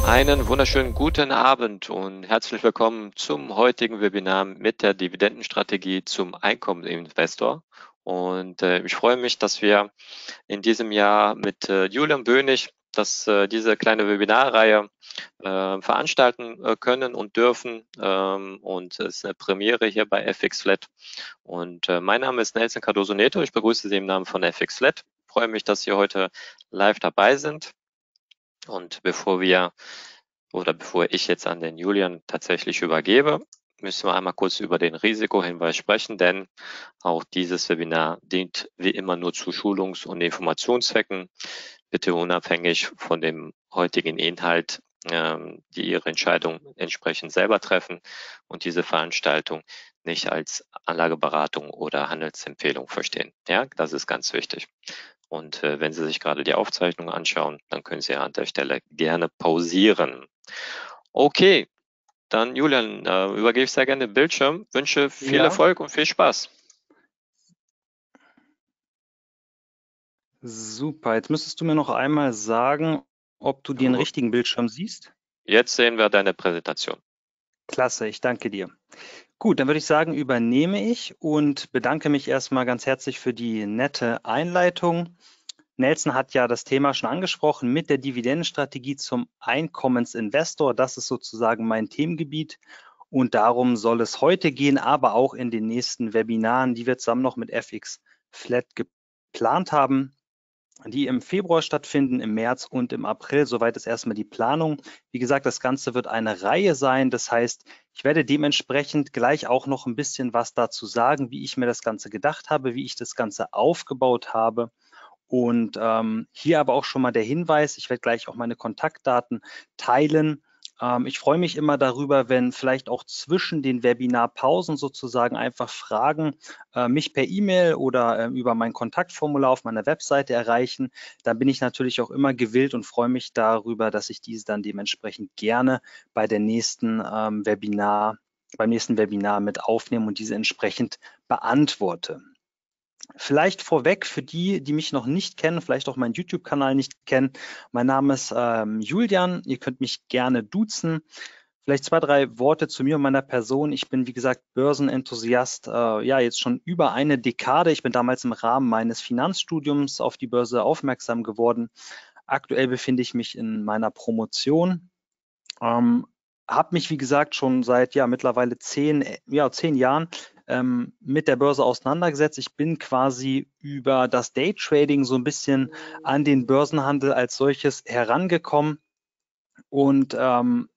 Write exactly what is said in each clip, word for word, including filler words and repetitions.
Einen wunderschönen guten Abend und herzlich willkommen zum heutigen Webinar mit der Dividendenstrategie zum Einkommensinvestor. Und äh, ich freue mich, dass wir in diesem Jahr mit äh, Julian Bönig das, äh, diese kleine Webinarreihe äh, veranstalten äh, können und dürfen. Ähm, und es ist eine Premiere hier bei F X Flat. Und äh, mein Name ist Nelson Cardoso Neto. Ich begrüße Sie im Namen von F X Flat. Ich freue mich, dass Sie heute live dabei sind. Und bevor wir oder bevor ich jetzt an den Julian tatsächlich übergebe, müssen wir einmal kurz über den Risikohinweis sprechen, denn auch dieses Webinar dient wie immer nur zu Schulungs- und Informationszwecken. Bitte unabhängig von dem heutigen Inhalt, ähm, die Ihre Entscheidung entsprechend selber treffen und diese Veranstaltung nicht als Anlageberatung oder Handelsempfehlung verstehen. Ja, das ist ganz wichtig. Und äh, wenn Sie sich gerade die Aufzeichnung anschauen, dann können Sie an der Stelle gerne pausieren. Okay, dann Julian, äh, übergebe ich sehr gerne den Bildschirm, wünsche viel Ja. Erfolg und viel Spaß. Super, jetzt müsstest du mir noch einmal sagen, ob du den richtigen Bildschirm siehst. Jetzt sehen wir deine Präsentation. Klasse, ich danke dir. Gut, dann würde ich sagen, übernehme ich und bedanke mich erstmal ganz herzlich für die nette Einleitung. Nelson hat ja das Thema schon angesprochen mit der Dividendenstrategie zum Einkommensinvestor. Das ist sozusagen mein Themengebiet und darum soll es heute gehen, aber auch in den nächsten Webinaren, die wir zusammen noch mit F X Flat geplant haben, die im Februar stattfinden, im März und im April. Soweit ist erstmal die Planung. Wie gesagt, das Ganze wird eine Reihe sein. Das heißt, ich werde dementsprechend gleich auch noch ein bisschen was dazu sagen, wie ich mir das Ganze gedacht habe, wie ich das Ganze aufgebaut habe. Und ähm, hier aber auch schon mal der Hinweis, ich werde gleich auch meine Kontaktdaten teilen. Ähm, ich freue mich immer darüber, wenn vielleicht auch zwischen den Webinarpausen sozusagen einfach Fragen äh, mich per E-Mail oder äh, über mein Kontaktformular auf meiner Webseite erreichen. Dann bin ich natürlich auch immer gewillt und freue mich darüber, dass ich diese dann dementsprechend gerne bei der nächsten ähm, Webinar, beim nächsten Webinar mit aufnehme und diese entsprechend beantworte. Vielleicht vorweg für die, die mich noch nicht kennen, vielleicht auch meinen YouTube-Kanal nicht kennen. Mein Name ist ähm, Julian. Ihr könnt mich gerne duzen. Vielleicht zwei, drei Worte zu mir und meiner Person. Ich bin, wie gesagt, Börsenenthusiast, äh, ja, jetzt schon über eine Dekade. Ich bin damals im Rahmen meines Finanzstudiums auf die Börse aufmerksam geworden. Aktuell befinde ich mich in meiner Promotion. Ähm, habe mich, wie gesagt, schon seit ja mittlerweile zehn, ja, zehn Jahren ähm, mit der Börse auseinandergesetzt. Ich bin quasi über das Daytrading so ein bisschen an den Börsenhandel als solches herangekommen. Und ähm,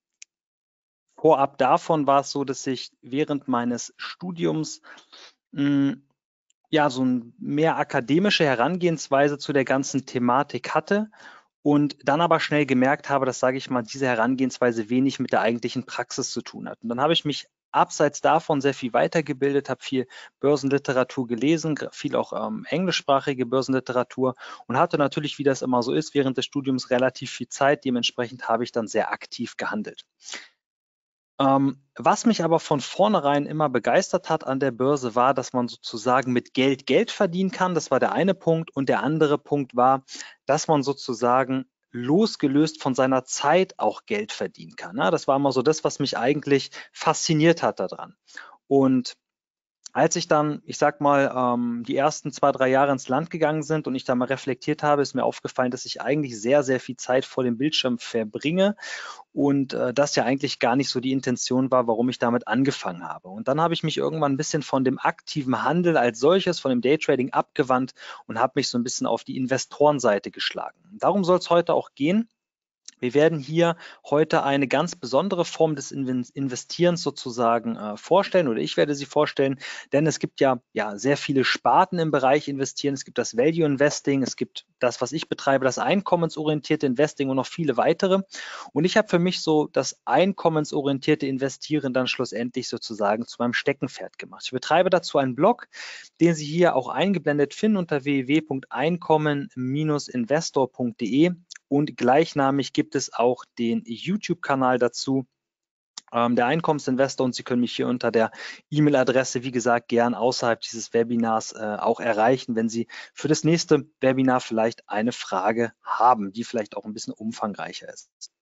vorab davon war es so, dass ich während meines Studiums mh, ja so eine mehr akademische Herangehensweise zu der ganzen Thematik hatte und dann aber schnell gemerkt habe, dass, sage ich mal, diese Herangehensweise wenig mit der eigentlichen Praxis zu tun hat. Und dann habe ich mich abseits davon sehr viel weitergebildet, habe viel Börsenliteratur gelesen, viel auch ähm, englischsprachige Börsenliteratur und hatte natürlich, wie das immer so ist, während des Studiums relativ viel Zeit. Dementsprechend habe ich dann sehr aktiv gehandelt. Ähm, was mich aber von vornherein immer begeistert hat an der Börse war, dass man sozusagen mit Geld Geld verdienen kann. Das war der eine Punkt. Und der andere Punkt war, dass man sozusagen losgelöst von seiner Zeit auch Geld verdienen kann. Ja, das war immer so das, was mich eigentlich fasziniert hat daran. Und als ich dann, ich sag mal, ähm, die ersten zwei, drei Jahre ins Land gegangen sind und ich da mal reflektiert habe, ist mir aufgefallen, dass ich eigentlich sehr, sehr viel Zeit vor dem Bildschirm verbringe und äh, das ja eigentlich gar nicht so die Intention war, warum ich damit angefangen habe. Und dann habe ich mich irgendwann ein bisschen von dem aktiven Handel als solches, von dem Daytrading abgewandt und habe mich so ein bisschen auf die Investorenseite geschlagen. Darum soll es heute auch gehen. Wir werden hier heute eine ganz besondere Form des Investierens sozusagen äh, vorstellen oder ich werde sie vorstellen, denn es gibt ja, ja sehr viele Sparten im Bereich Investieren. Es gibt das Value Investing, es gibt das, was ich betreibe, das einkommensorientierte Investing und noch viele weitere. Und ich habe für mich so das einkommensorientierte Investieren dann schlussendlich sozusagen zu meinem Steckenpferd gemacht. Ich betreibe dazu einen Blog, den Sie hier auch eingeblendet finden unter w w w punkt einkommen Investor punkt de. Und gleichnamig gibt es auch den YouTube-Kanal dazu, ähm, der Einkommensinvestor. Und Sie können mich hier unter der E-Mail-Adresse, wie gesagt, gern außerhalb dieses Webinars äh, auch erreichen, wenn Sie für das nächste Webinar vielleicht eine Frage haben, die vielleicht auch ein bisschen umfangreicher ist.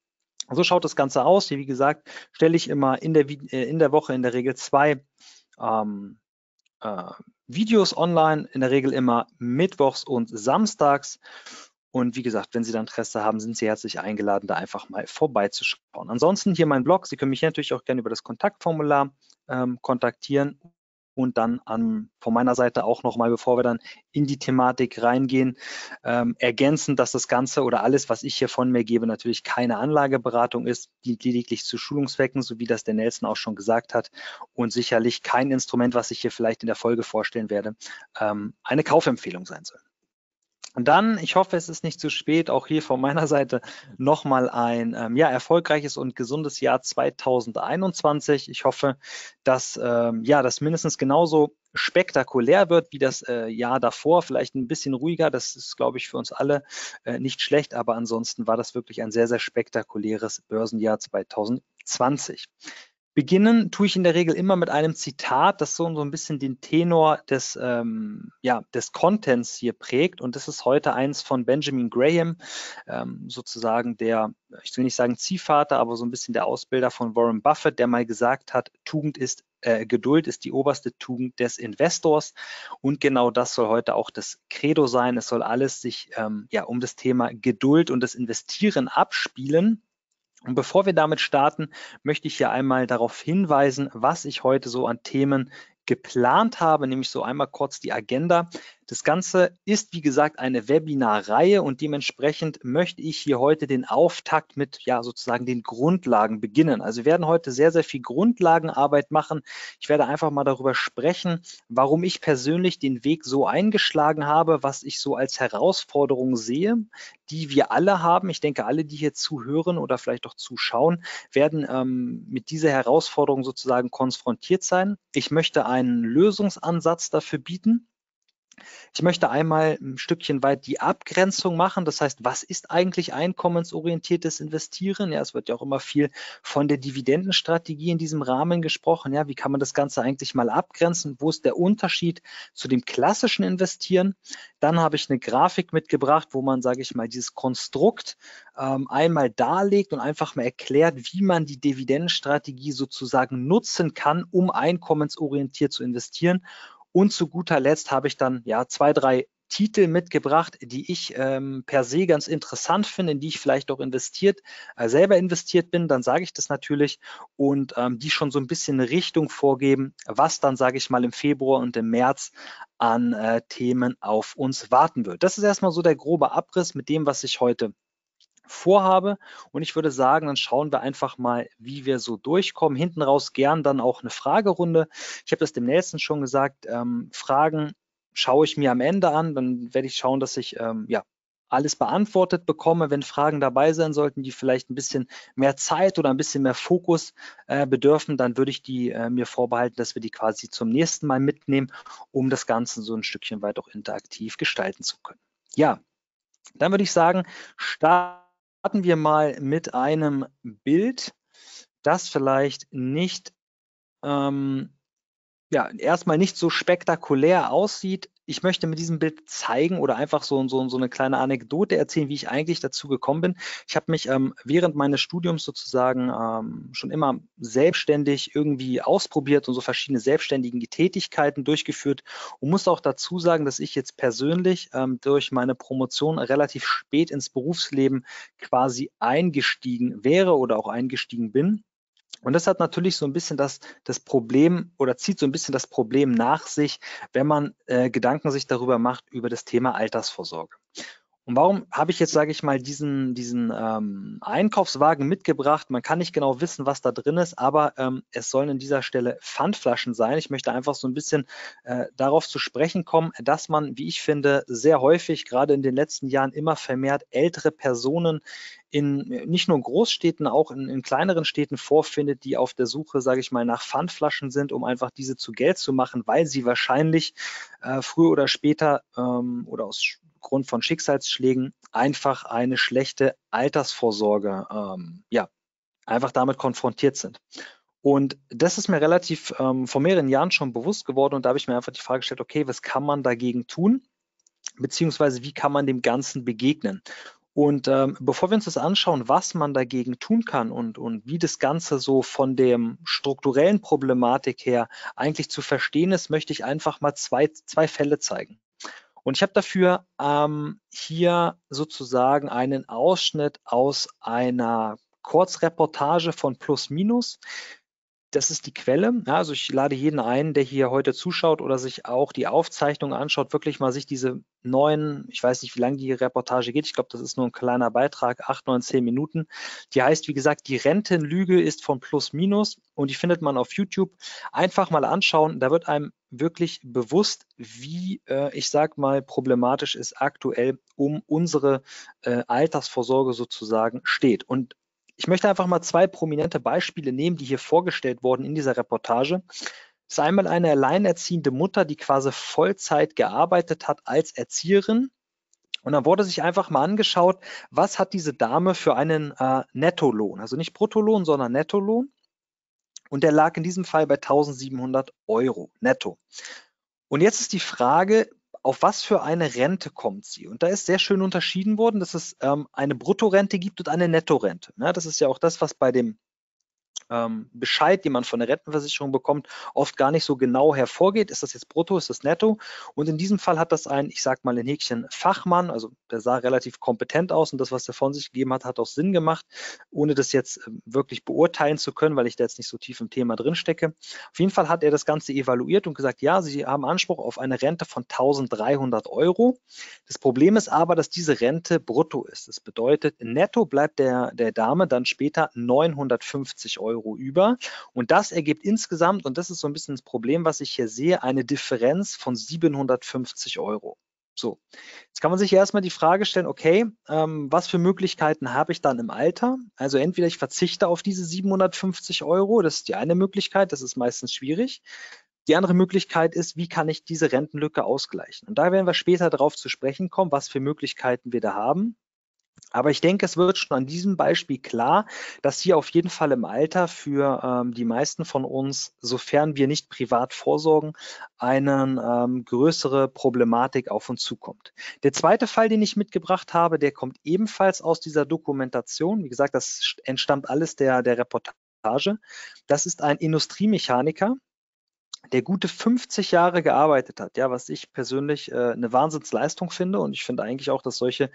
So schaut das Ganze aus. Hier, wie gesagt, stelle ich immer in der, in der Woche in der Regel zwei ähm, äh, Videos online, in der Regel immer mittwochs und samstags. Und wie gesagt, wenn Sie da Interesse haben, sind Sie herzlich eingeladen, da einfach mal vorbeizuschauen. Ansonsten hier mein Blog. Sie können mich natürlich auch gerne über das Kontaktformular ähm, kontaktieren. Und dann an, von meiner Seite auch nochmal, bevor wir dann in die Thematik reingehen, ähm, ergänzen, dass das Ganze oder alles, was ich hier von mir gebe, natürlich keine Anlageberatung ist, dient lediglich zu Schulungszwecken, so wie das der Nelson auch schon gesagt hat, und sicherlich kein Instrument, was ich hier vielleicht in der Folge vorstellen werde, ähm, eine Kaufempfehlung sein soll. Und dann, ich hoffe, es ist nicht zu spät, auch hier von meiner Seite nochmal ein ähm, ja, erfolgreiches und gesundes Jahr zweitausendeinundzwanzig. Ich hoffe, dass ähm, ja, das mindestens genauso spektakulär wird wie das äh, Jahr davor, vielleicht ein bisschen ruhiger. Das ist, glaube ich, für uns alle äh, nicht schlecht, aber ansonsten war das wirklich ein sehr, sehr spektakuläres Börsenjahr zweitausendzwanzig. Beginnen tue ich in der Regel immer mit einem Zitat, das so, so ein bisschen den Tenor des, ähm, ja, des Contents hier prägt. Und das ist heute eins von Benjamin Graham, ähm, sozusagen der, ich will nicht sagen Ziehvater, aber so ein bisschen der Ausbilder von Warren Buffett, der mal gesagt hat, Tugend ist, äh, Geduld ist die oberste Tugend des Investors. Und genau das soll heute auch das Credo sein. Es soll alles sich ähm, ja, um das Thema Geduld und das Investieren abspielen. Und bevor wir damit starten, möchte ich hier einmal darauf hinweisen, was ich heute so an Themen geplant habe, nämlich so einmal kurz die Agenda. Das Ganze ist, wie gesagt, eine Webinarreihe und dementsprechend möchte ich hier heute den Auftakt mit ja sozusagen den Grundlagen beginnen. Also wir werden heute sehr, sehr viel Grundlagenarbeit machen. Ich werde einfach mal darüber sprechen, warum ich persönlich den Weg so eingeschlagen habe, was ich so als Herausforderung sehe, die wir alle haben. Ich denke, alle, die hier zuhören oder vielleicht auch zuschauen, werden ähm, mit dieser Herausforderung sozusagen konfrontiert sein. Ich möchte einen Lösungsansatz dafür bieten. Ich möchte einmal ein Stückchen weit die Abgrenzung machen. Das heißt, was ist eigentlich einkommensorientiertes Investieren? Ja, es wird ja auch immer viel von der Dividendenstrategie in diesem Rahmen gesprochen. Ja, wie kann man das Ganze eigentlich mal abgrenzen? Wo ist der Unterschied zu dem klassischen Investieren? Dann habe ich eine Grafik mitgebracht, wo man, sage ich mal, dieses Konstrukt ähm, einmal darlegt und einfach mal erklärt, wie man die Dividendenstrategie sozusagen nutzen kann, um einkommensorientiert zu investieren. Und zu guter Letzt habe ich dann ja zwei, drei Titel mitgebracht, die ich ähm, per se ganz interessant finde, in die ich vielleicht auch investiert, äh, selber investiert bin, dann sage ich das natürlich und ähm, die schon so ein bisschen eine Richtung vorgeben, was dann, sage ich mal, im Februar und im März an äh, Themen auf uns warten wird. Das ist erstmal so der grobe Abriss mit dem, was ich heute vorhabe. Und ich würde sagen, dann schauen wir einfach mal, wie wir so durchkommen. Hinten raus gern dann auch eine Fragerunde. Ich habe das dem Nelson schon gesagt, ähm, Fragen schaue ich mir am Ende an. Dann werde ich schauen, dass ich ähm, ja, alles beantwortet bekomme. Wenn Fragen dabei sein sollten, die vielleicht ein bisschen mehr Zeit oder ein bisschen mehr Fokus äh, bedürfen, dann würde ich die äh, mir vorbehalten, dass wir die quasi zum nächsten Mal mitnehmen, um das Ganze so ein Stückchen weit auch interaktiv gestalten zu können. Ja, dann würde ich sagen, starten Starten wir mal mit einem Bild, das vielleicht nicht, ähm, ja, erstmal nicht so spektakulär aussieht. Ich möchte mit diesem Bild zeigen oder einfach so, so, so eine kleine Anekdote erzählen, wie ich eigentlich dazu gekommen bin. Ich habe mich ähm, während meines Studiums sozusagen ähm, schon immer selbstständig irgendwie ausprobiert und so verschiedene selbstständige Tätigkeiten durchgeführt und muss auch dazu sagen, dass ich jetzt persönlich ähm, durch meine Promotion relativ spät ins Berufsleben quasi eingestiegen wäre oder auch eingestiegen bin. Und das hat natürlich so ein bisschen das, das Problem oder zieht so ein bisschen das Problem nach sich, wenn man äh, Gedanken sich darüber macht, über das Thema Altersvorsorge. Und warum habe ich jetzt, sage ich mal, diesen, diesen ähm, Einkaufswagen mitgebracht? Man kann nicht genau wissen, was da drin ist, aber ähm, es sollen an dieser Stelle Pfandflaschen sein. Ich möchte einfach so ein bisschen äh, darauf zu sprechen kommen, dass man, wie ich finde, sehr häufig, gerade in den letzten Jahren, immer vermehrt ältere Personen in nicht nur Großstädten, auch in, in kleineren Städten vorfindet, die auf der Suche, sage ich mal, nach Pfandflaschen sind, um einfach diese zu Geld zu machen, weil sie wahrscheinlich äh, früher oder später ähm, oder aus Grund von Schicksalsschlägen einfach eine schlechte Altersvorsorge, ähm, ja, einfach damit konfrontiert sind. Und das ist mir relativ ähm, vor mehreren Jahren schon bewusst geworden und da habe ich mir einfach die Frage gestellt, okay, was kann man dagegen tun, beziehungsweise wie kann man dem Ganzen begegnen? Und ähm, bevor wir uns das anschauen, was man dagegen tun kann und, und wie das Ganze so von der strukturellen Problematik her eigentlich zu verstehen ist, möchte ich einfach mal zwei, zwei Fälle zeigen. Und ich habe dafür ähm, hier sozusagen einen Ausschnitt aus einer Kurzreportage von Plus Minus. Das ist die Quelle. Ja, also ich lade jeden ein, der hier heute zuschaut oder sich auch die Aufzeichnung anschaut, wirklich mal sich diese neuen, ich weiß nicht, wie lange die Reportage geht, ich glaube, das ist nur ein kleiner Beitrag, acht, neun, zehn Minuten. Die heißt, wie gesagt, die Rentenlüge ist von Plus Minus und die findet man auf YouTube. Einfach mal anschauen, da wird einem wirklich bewusst, wie, äh, ich sag mal, problematisch es aktuell um unsere äh, Altersvorsorge sozusagen steht. Und ich möchte einfach mal zwei prominente Beispiele nehmen, die hier vorgestellt wurden in dieser Reportage. Das ist einmal eine alleinerziehende Mutter, die quasi Vollzeit gearbeitet hat als Erzieherin. Und dann wurde sich einfach mal angeschaut, was hat diese Dame für einen äh, Nettolohn, also nicht Bruttolohn, sondern Nettolohn. Und der lag in diesem Fall bei eintausendsiebenhundert Euro netto. Und jetzt ist die Frage, auf was für eine Rente kommt sie? Und da ist sehr schön unterschieden worden, dass es ähm, eine Bruttorente gibt und eine Nettorente. Ja, das ist ja auch das, was bei dem ähm, Bescheid, den man von der Rentenversicherung bekommt, oft gar nicht so genau hervorgeht. Ist das jetzt brutto, ist das netto? Und in diesem Fall hat das ein, ich sag mal in Häkchen, Fachmann, also der sah relativ kompetent aus und das, was er von sich gegeben hat, hat auch Sinn gemacht, ohne das jetzt äh, wirklich beurteilen zu können, weil ich da jetzt nicht so tief im Thema drin stecke. Auf jeden Fall hat er das Ganze evaluiert und gesagt, ja, Sie haben Anspruch auf eine Rente von eintausenddreihundert Euro. Das Problem ist aber, dass diese Rente brutto ist. Das bedeutet, netto bleibt der, der Dame dann später neunhundertfünfzig Euro über. Und das ergibt insgesamt, und das ist so ein bisschen das Problem, was ich hier sehe, eine Differenz von siebenhundertfünfzig Euro. So, jetzt kann man sich erstmal die Frage stellen, okay, ähm, was für Möglichkeiten habe ich dann im Alter? Also entweder ich verzichte auf diese siebenhundertfünfzig Euro, das ist die eine Möglichkeit, das ist meistens schwierig. Die andere Möglichkeit ist, wie kann ich diese Rentenlücke ausgleichen? Und da werden wir später darauf zu sprechen kommen, was für Möglichkeiten wir da haben. Aber ich denke, es wird schon an diesem Beispiel klar, dass hier auf jeden Fall im Alter für ähm, die meisten von uns, sofern wir nicht privat vorsorgen, eine ähm, größere Problematik auf uns zukommt. Der zweite Fall, den ich mitgebracht habe, der kommt ebenfalls aus dieser Dokumentation. Wie gesagt, das entstammt alles der, der Reportage. Das ist ein Industriemechaniker, der gute fünfzig Jahre gearbeitet hat, ja, was ich persönlich äh, eine Wahnsinnsleistung finde und ich finde eigentlich auch, dass solche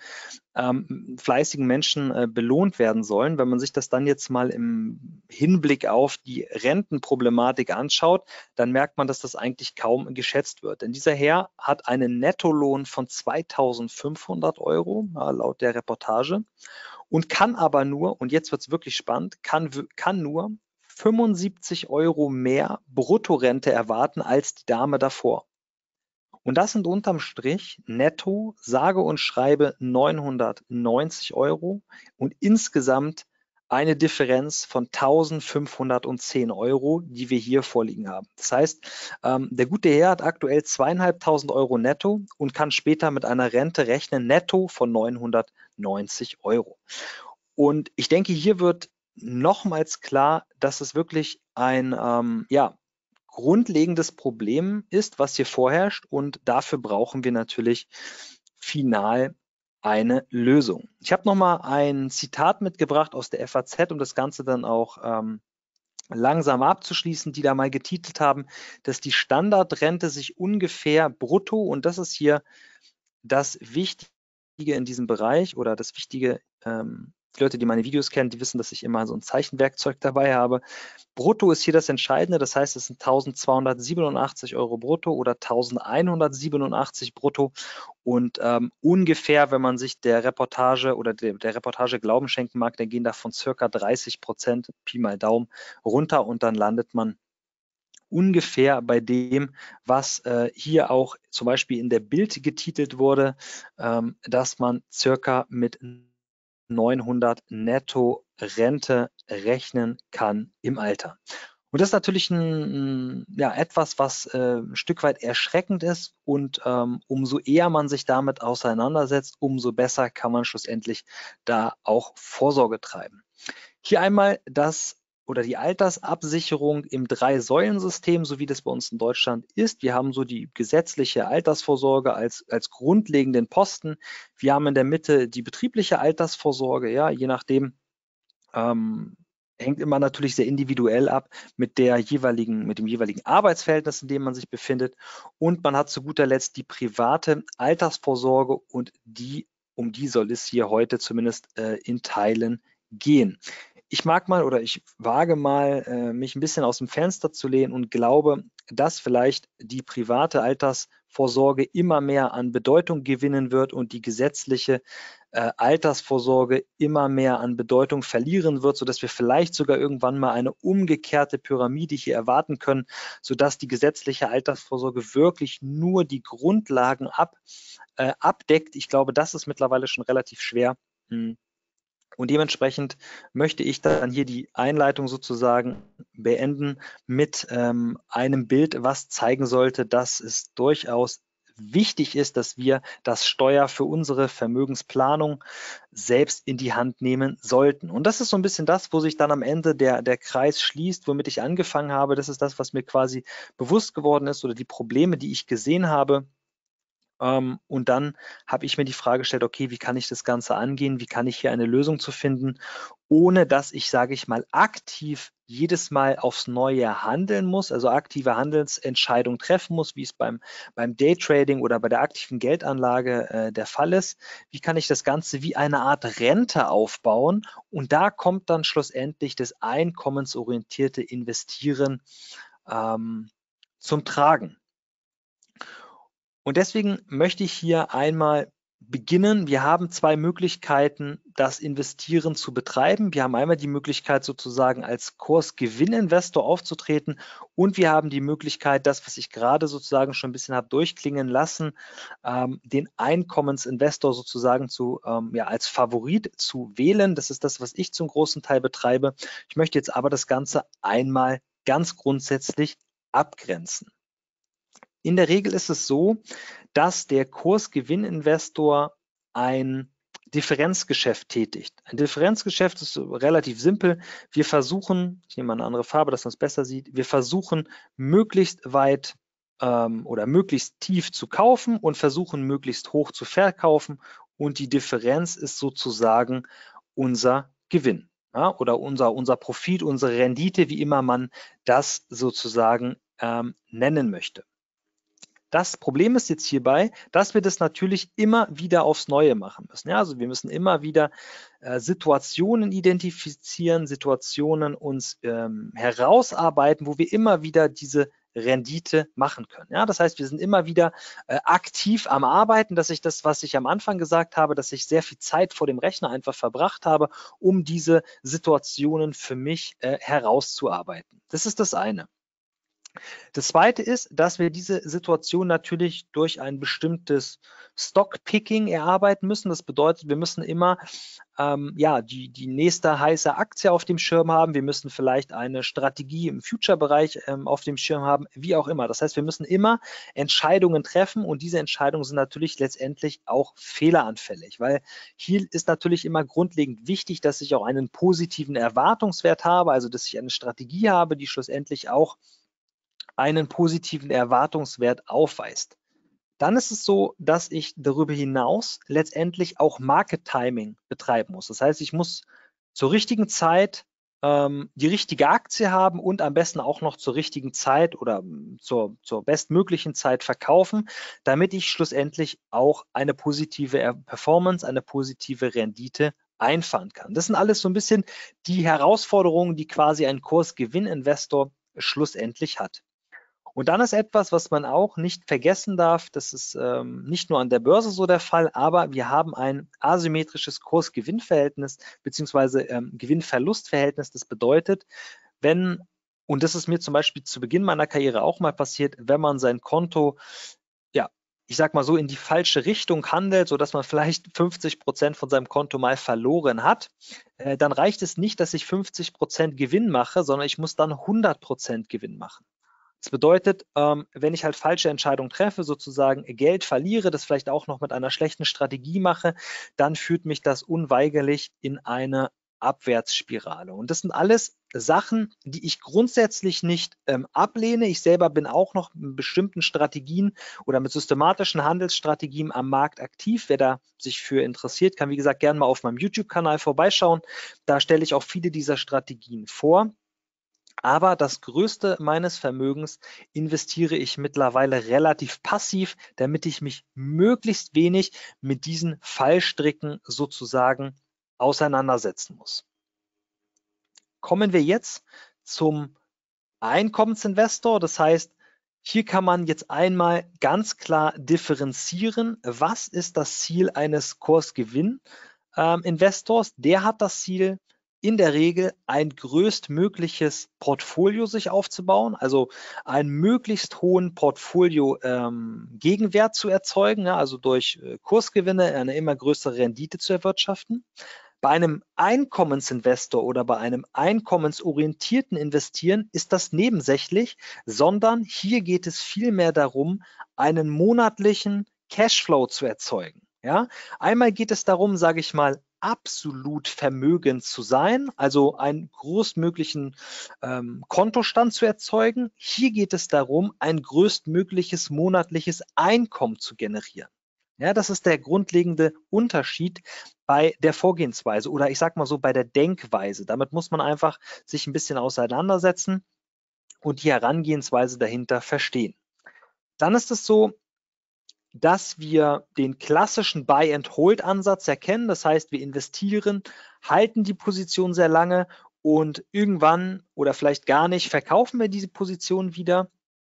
ähm, fleißigen Menschen äh, belohnt werden sollen. Wenn man sich das dann jetzt mal im Hinblick auf die Rentenproblematik anschaut, dann merkt man, dass das eigentlich kaum geschätzt wird. Denn dieser Herr hat einen Nettolohn von zweitausendfünfhundert Euro, ja, laut der Reportage, und kann aber nur, und jetzt wird es wirklich spannend, kann, kann nur fünfundsiebzig Euro mehr Bruttorente erwarten als die Dame davor. Und das sind unterm Strich netto, sage und schreibe neunhundertneunzig Euro und insgesamt eine Differenz von eintausendfünfhundertzehn Euro, die wir hier vorliegen haben. Das heißt, ähm, der gute Herr hat aktuell zweieinhalbtausend Euro netto und kann später mit einer Rente rechnen, netto von neunhundertneunzig Euro. Und ich denke, hier wird nochmals klar, dass es wirklich ein ähm, ja, grundlegendes Problem ist, was hier vorherrscht und dafür brauchen wir natürlich final eine Lösung. Ich habe nochmal ein Zitat mitgebracht aus der F A Z, um das Ganze dann auch ähm, langsam abzuschließen, die da mal getitelt haben, dass die Standardrente sich ungefähr brutto, und das ist hier das Wichtige in diesem Bereich oder das Wichtige, ähm, die Leute, die meine Videos kennen, die wissen, dass ich immer so ein Zeichenwerkzeug dabei habe. Brutto ist hier das Entscheidende, das heißt, es sind eintausendzweihundertsiebenundachtzig Euro brutto oder eintausendeinhundertsiebenundachtzig brutto und ähm, ungefähr, wenn man sich der Reportage oder der, der Reportage Glauben schenken mag, dann gehen da von circa dreißig Prozent, Pi mal Daumen, runter und dann landet man ungefähr bei dem, was äh, hier auch zum Beispiel in der Bild getitelt wurde, ähm, dass man circa mit neunhundert netto Rente rechnen kann im Alter. Und das ist natürlich ein, ja, etwas, was äh, ein Stück weit erschreckend ist und ähm, umso eher man sich damit auseinandersetzt, umso besser kann man schlussendlich da auch Vorsorge treiben. Hier einmal das oder die Altersabsicherung im Drei-Säulen-System, so wie das bei uns in Deutschland ist. Wir haben so die gesetzliche Altersvorsorge als, als grundlegenden Posten. Wir haben in der Mitte die betriebliche Altersvorsorge, ja, je nachdem, ähm, hängt immer natürlich sehr individuell ab mit der jeweiligen, mit dem jeweiligen Arbeitsverhältnis, in dem man sich befindet. Und man hat zu guter Letzt die private Altersvorsorge und die, um die soll es hier heute zumindest äh, in Teilen gehen. Ich mag mal oder ich wage mal, äh, mich ein bisschen aus dem Fenster zu lehnen und glaube, dass vielleicht die private Altersvorsorge immer mehr an Bedeutung gewinnen wird und die gesetzliche äh, Altersvorsorge immer mehr an Bedeutung verlieren wird, sodass wir vielleicht sogar irgendwann mal eine umgekehrte Pyramide hier erwarten können, sodass die gesetzliche Altersvorsorge wirklich nur die Grundlagen ab, äh, abdeckt. Ich glaube, das ist mittlerweile schon relativ schwer. Hm. Und dementsprechend möchte ich dann hier die Einleitung sozusagen beenden mit ähm, einem Bild, was zeigen sollte, dass es durchaus wichtig ist, dass wir das Steuer für unsere Vermögensplanung selbst in die Hand nehmen sollten. Und das ist so ein bisschen das, wo sich dann am Ende der, der Kreis schließt, womit ich angefangen habe. Das ist das, was mir quasi bewusst geworden ist oder die Probleme, die ich gesehen habe. Um, und dann habe ich mir die Frage gestellt, okay, wie kann ich das Ganze angehen? Wie kann ich hier eine Lösung zu finden, ohne dass ich, sage ich mal, aktiv jedes Mal aufs Neue handeln muss, also aktive Handelsentscheidungen treffen muss, wie es beim, beim Daytrading oder bei der aktiven Geldanlage äh, der Fall ist. Wie kann ich das Ganze wie eine Art Rente aufbauen? Und da kommt dann schlussendlich das einkommensorientierte Investieren ähm, zum Tragen. Und deswegen möchte ich hier einmal beginnen. Wir haben zwei Möglichkeiten, das Investieren zu betreiben. Wir haben einmal die Möglichkeit, sozusagen als Kursgewinninvestor aufzutreten und wir haben die Möglichkeit, das, was ich gerade sozusagen schon ein bisschen habe durchklingen lassen, ähm, den Einkommensinvestor sozusagen zu, ähm, ja, als Favorit zu wählen. Das ist das, was ich zum großen Teil betreibe. Ich möchte jetzt aber das Ganze einmal ganz grundsätzlich abgrenzen. In der Regel ist es so, dass der Kursgewinninvestor ein Differenzgeschäft tätigt. Ein Differenzgeschäft ist relativ simpel. Wir versuchen, ich nehme mal eine andere Farbe, dass man es besser sieht, wir versuchen möglichst weit ähm, oder möglichst tief zu kaufen und versuchen möglichst hoch zu verkaufen und die Differenz ist sozusagen unser Gewinn, ja, oder unser, unser Profit, unsere Rendite, wie immer man das sozusagen ähm, nennen möchte. Das Problem ist jetzt hierbei, dass wir das natürlich immer wieder aufs Neue machen müssen. Ja, also wir müssen immer wieder äh, Situationen identifizieren, Situationen uns ähm, herausarbeiten, wo wir immer wieder diese Rendite machen können. Ja, das heißt, wir sind immer wieder äh, aktiv am Arbeiten, dass ich das, was ich am Anfang gesagt habe, dass ich sehr viel Zeit vor dem Rechner einfach verbracht habe, um diese Situationen für mich äh, herauszuarbeiten. Das ist das eine. Das zweite ist, dass wir diese Situation natürlich durch ein bestimmtes Stockpicking erarbeiten müssen. Das bedeutet, wir müssen immer ähm, ja, die, die nächste heiße Aktie auf dem Schirm haben. Wir müssen vielleicht eine Strategie im Future-Bereich ähm, auf dem Schirm haben, wie auch immer. Das heißt, wir müssen immer Entscheidungen treffen und diese Entscheidungen sind natürlich letztendlich auch fehleranfällig, weil hier ist natürlich immer grundlegend wichtig, dass ich auch einen positiven Erwartungswert habe, also dass ich eine Strategie habe, die schlussendlich auch einen positiven Erwartungswert aufweist. Dann ist es so, dass ich darüber hinaus letztendlich auch Market Timing betreiben muss. Das heißt, ich muss zur richtigen Zeit ähm, die richtige Aktie haben und am besten auch noch zur richtigen Zeit oder zur, zur bestmöglichen Zeit verkaufen, damit ich schlussendlich auch eine positive Performance, eine positive Rendite einfahren kann. Das sind alles so ein bisschen die Herausforderungen, die quasi ein Kursgewinninvestor schlussendlich hat. Und dann ist etwas, was man auch nicht vergessen darf, das ist ähm, nicht nur an der Börse so der Fall, aber wir haben ein asymmetrisches Kurs-Gewinn-Verhältnis beziehungsweise ähm, Gewinn-Verlust-Verhältnis. Das bedeutet, wenn, und das ist mir zum Beispiel zu Beginn meiner Karriere auch mal passiert, wenn man sein Konto, ja, ich sag mal so, in die falsche Richtung handelt, sodass man vielleicht fünfzig Prozent von seinem Konto mal verloren hat, äh, dann reicht es nicht, dass ich fünfzig Prozent Gewinn mache, sondern ich muss dann hundert Prozent Gewinn machen. Das bedeutet, ähm, wenn ich halt falsche Entscheidungen treffe, sozusagen Geld verliere, das vielleicht auch noch mit einer schlechten Strategie mache, dann führt mich das unweigerlich in eine Abwärtsspirale. Und das sind alles Sachen, die ich grundsätzlich nicht ähm, ablehne. Ich selber bin auch noch mit bestimmten Strategien oder mit systematischen Handelsstrategien am Markt aktiv. Wer da sich für interessiert, kann wie gesagt gerne mal auf meinem YouTube-Kanal vorbeischauen. Da stelle ich auch viele dieser Strategien vor. Aber das Größte meines Vermögens investiere ich mittlerweile relativ passiv, damit ich mich möglichst wenig mit diesen Fallstricken sozusagen auseinandersetzen muss. Kommen wir jetzt zum Einkommensinvestor. Das heißt, hier kann man jetzt einmal ganz klar differenzieren, was ist das Ziel eines Kursgewinn-Investors. Der hat das Ziel, in der Regel ein größtmögliches Portfolio sich aufzubauen, also einen möglichst hohen Portfolio-Gegenwert ähm, zu erzeugen, ja, also durch äh, Kursgewinne eine immer größere Rendite zu erwirtschaften. Bei einem Einkommensinvestor oder bei einem einkommensorientierten Investieren ist das nebensächlich, sondern hier geht es vielmehr darum, einen monatlichen Cashflow zu erzeugen. Ja? Einmal geht es darum, sage ich mal, absolut vermögend zu sein, also einen größtmöglichen ähm, Kontostand zu erzeugen. Hier geht es darum, ein größtmögliches monatliches Einkommen zu generieren. Ja, das ist der grundlegende Unterschied bei der Vorgehensweise oder ich sage mal so bei der Denkweise. Damit muss man einfach sich ein bisschen auseinandersetzen und die Herangehensweise dahinter verstehen. Dann ist es so, dass wir den klassischen Buy-and-Hold-Ansatz erkennen. Das heißt, wir investieren, halten die Position sehr lange und irgendwann oder vielleicht gar nicht verkaufen wir diese Position wieder.